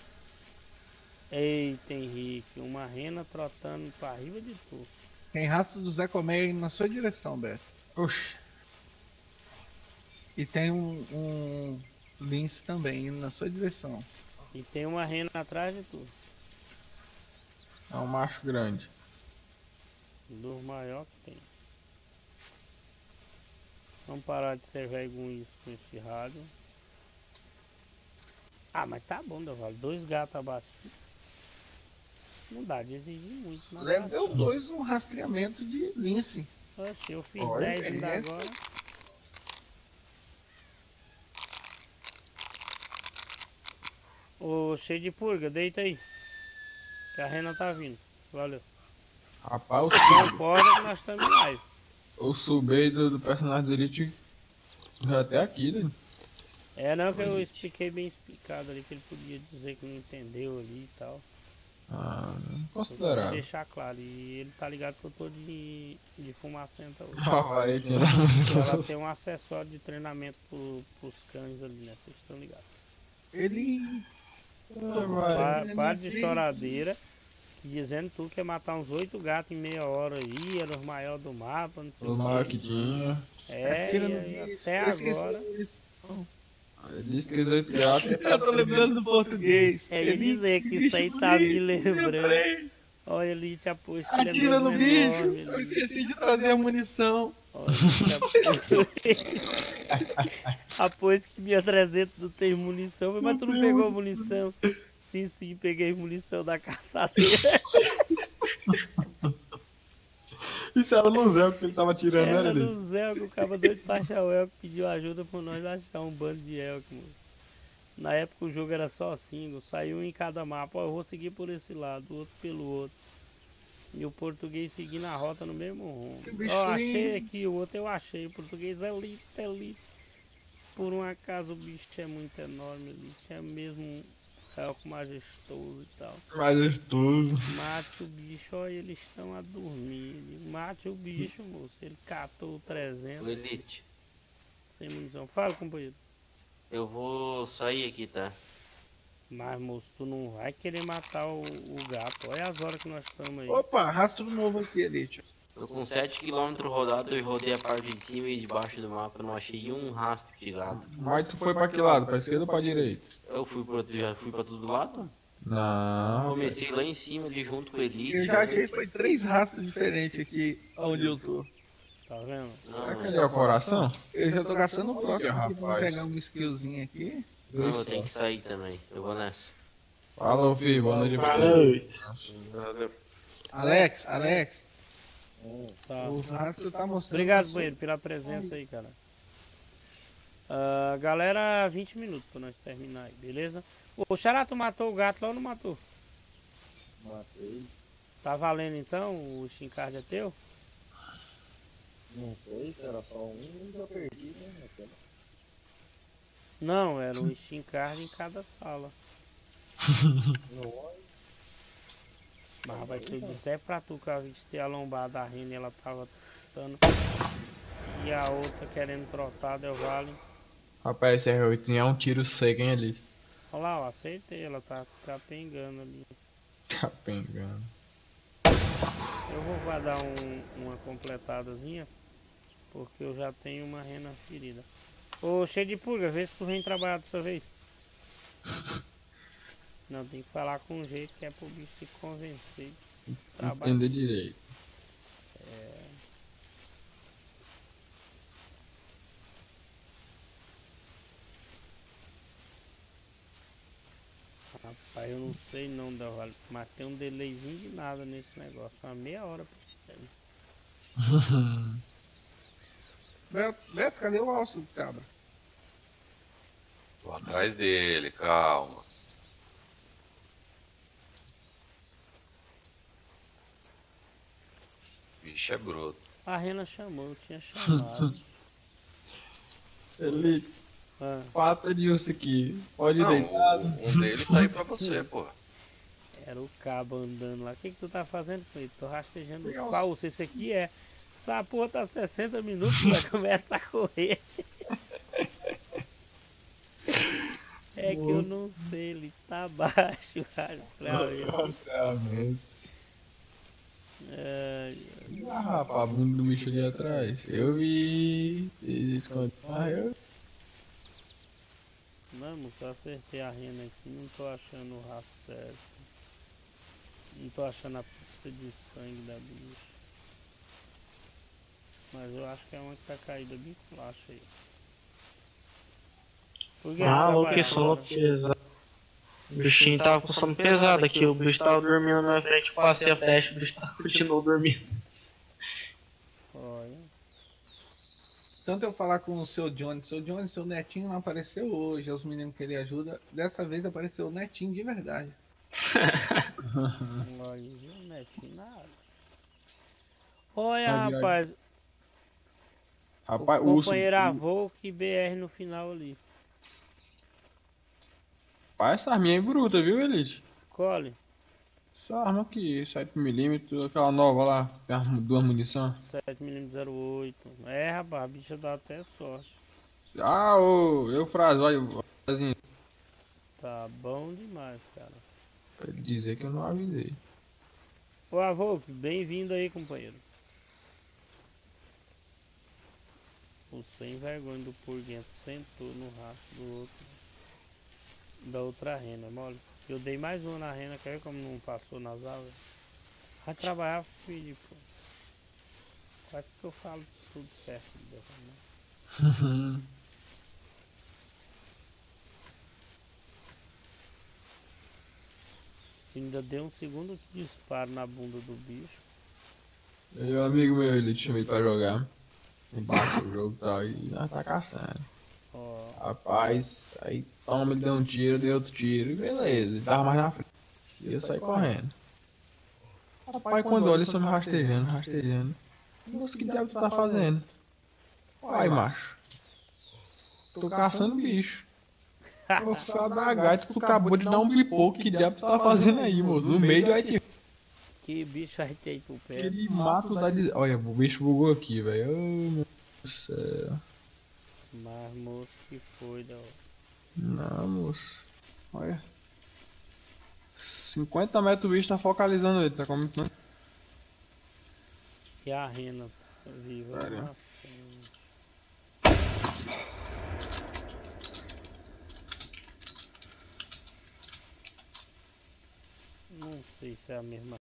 Eita, Henrique, uma rena trotando pra riba de tu. Tem rastro do Zé Colmeia indo na sua direção, Beto. Oxi. E tem um lince também indo na sua direção. E tem uma rena atrás de tu. É um macho grande. Dos maiores que tem. Vamos parar de ser velho com isso, com esse rádio. Ah, mas tá bom, Devaldo. 2 gatos abaixo. Não dá de exigir muito. Level 2 um rastreamento de lince. Oxe, eu fiz Olha 10 ainda essa. agora. Ô, cheio de purga, deita aí. Que a Rena tá vindo. Valeu. Rapaz, Não pode que nós estamos em live. o subei do personagem do Elite já até aqui, né? É, não, que eu expliquei bem explicado ali, que ele podia dizer que não entendeu ali e tal. Ah, Vou considerável. deixar claro, e ele tá ligado que eu tô de fumacenta hoje. Varetinha da Ela tem um acessório de treinamento pros cães ali, né? Vocês estão ligados. Ele. Para de choradeira, dizendo tu que ia matar uns 8 gatos em meia hora aí, era os maiores do mapa, não sei O maior que tinha. É, Atira no e bicho, até eu esqueci agora. isso. Ele disse que os 8 gatos. Eu tô lembrando do português. É ele dizer que isso aí tá me lembrando. Olha ali, te aposto que Atira no bicho. enorme, Eu ali. esqueci de trazer a munição. Aposto que minha 300 não tem munição, mas tu não pegou munição. Sim, peguei munição da caçadeira. Isso era no Zé que ele tava tirando, Era ele? no Zé que o cara doido pra achar o Elk, pediu ajuda pra nós achar um bando de Elk, mano. Na época o jogo era só single, saiu em cada mapa. Ó, eu vou seguir por esse lado, o outro pelo outro. E o português seguindo a rota no mesmo rumo. Ó, achei aqui, o outro eu achei. O português é ali. Por um acaso o bicho é muito enorme ali. É mesmo um elco majestoso e tal. Majestoso. Mate o bicho, ó, eles estão a dormir. Mate o bicho, moço. Ele catou o 300. O Elite. Sem munição. Fala, companheiro. Eu vou sair aqui, tá? Mas, moço, tu não vai querer matar o gato. Olha as horas que nós estamos aí. Opa, rastro novo aqui, Elite. Tô com 7 km rodado e rodei a parte de cima e de baixo do mapa. Não achei um rastro de gato. Mas tu foi pra que lado? Pra esquerda ou pra direita? Eu já fui pra todo lado? Não. Comecei lá em cima ali junto com o Elite. Eu já achei que foi 3 rastros diferentes aqui onde eu tô. Tá vendo? Será que ele é o coração? Eu já tô caçando o próximo aqui. Rapaz. Vamos pegar um skillzinho aqui. Não, eu tenho que sair também. Eu vou nessa. Falou, filho. Boa noite pra você. Valeu. Alex. Tá. O rastro tá mostrando. Obrigado, Coelho, pela presença aí, cara. Galera, 20 minutos pra nós terminar aí, beleza? O Xará, tu matou o gato lá ou não matou? Matei. Tá valendo então? O Shincard é teu? Não sei, era só um e já perdi, né? Não, era um Shincard em cada sala. Não, Mas vai se eu disser pra tu que a gente ter a lombada da Rena e ela tava trotando. E a outra querendo trotar, deu vale. Rapaz, esse R8 é um tiro seco, hein, Elite? Olha lá, eu acertei, ela tá capengando ali. Capengando. Eu vou guardar uma completadazinha, porque eu já tenho uma rena ferida. Ô, cheio de purga, vê se tu vem trabalhar dessa vez. Não, tem que falar com um jeito que é pro bicho se convencer. Entender direito. Rapaz, eu não sei não, Del, mas tem um delayzinho de nada nesse negócio. Uma meia hora pra você. Beto, cadê o osso do cabra? Tô atrás dele, calma. Bicho é bruto. A Rena chamou, eu tinha chamado. Elite. Pata de urso aqui. Pode Não, deitar. um deles tá aí pra você, pô. Era o cabo andando lá. O que tu tá fazendo com ele? Tô rastejando o pau. Se esse aqui é. Essa porra tá 60 minutos, vai começar a correr. É que eu não sei, ele tá baixo, cara. Rapaz, a bunda do bicho ali atrás. Eu vi. Eles esconderam. Vamos, eu acertei a rena aqui, não tô achando o rastro certo. Não tô achando a pista de sangue da bicha. Mas eu acho que é uma que tá caída bem flash aí. Louco, sono pesado. O bichinho tava com sono pesado aqui, o bicho tava dormindo na minha frente, passei a flecha, o bicho continuou dormindo. Olha. Tanto eu falar com o seu Johnny, seu netinho não apareceu hoje, os meninos que ele ajuda. Dessa vez apareceu o netinho de verdade. Olha, o netinho nada. Olha, rapaz. Rapaz, o companheiro avô que BR no final ali. Pai, essa arminha é bruta, viu, Elite? Cole. Essa arma aqui, 7mm, aquela nova lá, tem duas munição. 7mm 08. É, rapaz, a bicha dá até sorte. Ah, ô, eu fraso, assim. Tá bom demais, cara. Pra ele dizer que eu não avisei. Ô, avô, bem-vindo aí, companheiro. O sem vergonha do Purguento sentou no rastro do outro. Da outra rena, mole. Eu dei mais uma na rena, quer ver como não passou nas aulas? Vai trabalhar, filho, pô. Quase que eu falo tudo certo dessa, né? Ainda deu um segundo disparo na bunda do bicho. E o amigo meu, ele te chamei pra jogar. Embaixo o jogo e tal, e nós tá caçando. Rapaz, aí toma, ele deu um tiro, deu outro tiro, e beleza, ele tava mais na frente. E eu saí correndo. Rapaz, quando olha, eles estão me rastejando. Nossa, que diabo tu tá fazendo? Vai, macho. Tô caçando bicho. Vou ficar da gaita, tu acabou de dar um pipoco, que diabo tu tá fazendo aí, moço? No meio do Haiti. Que bicho arretei pro pé. Ele mata os ad... Olha, o bicho bugou aqui, velho. Oh, meu Deus do céu. Mas, moço, que foi, da hora. Não, moço. Olha. 50 metros o bicho tá focalizando ele, tá como... E a rena viva. Sério? Não sei se é a mesma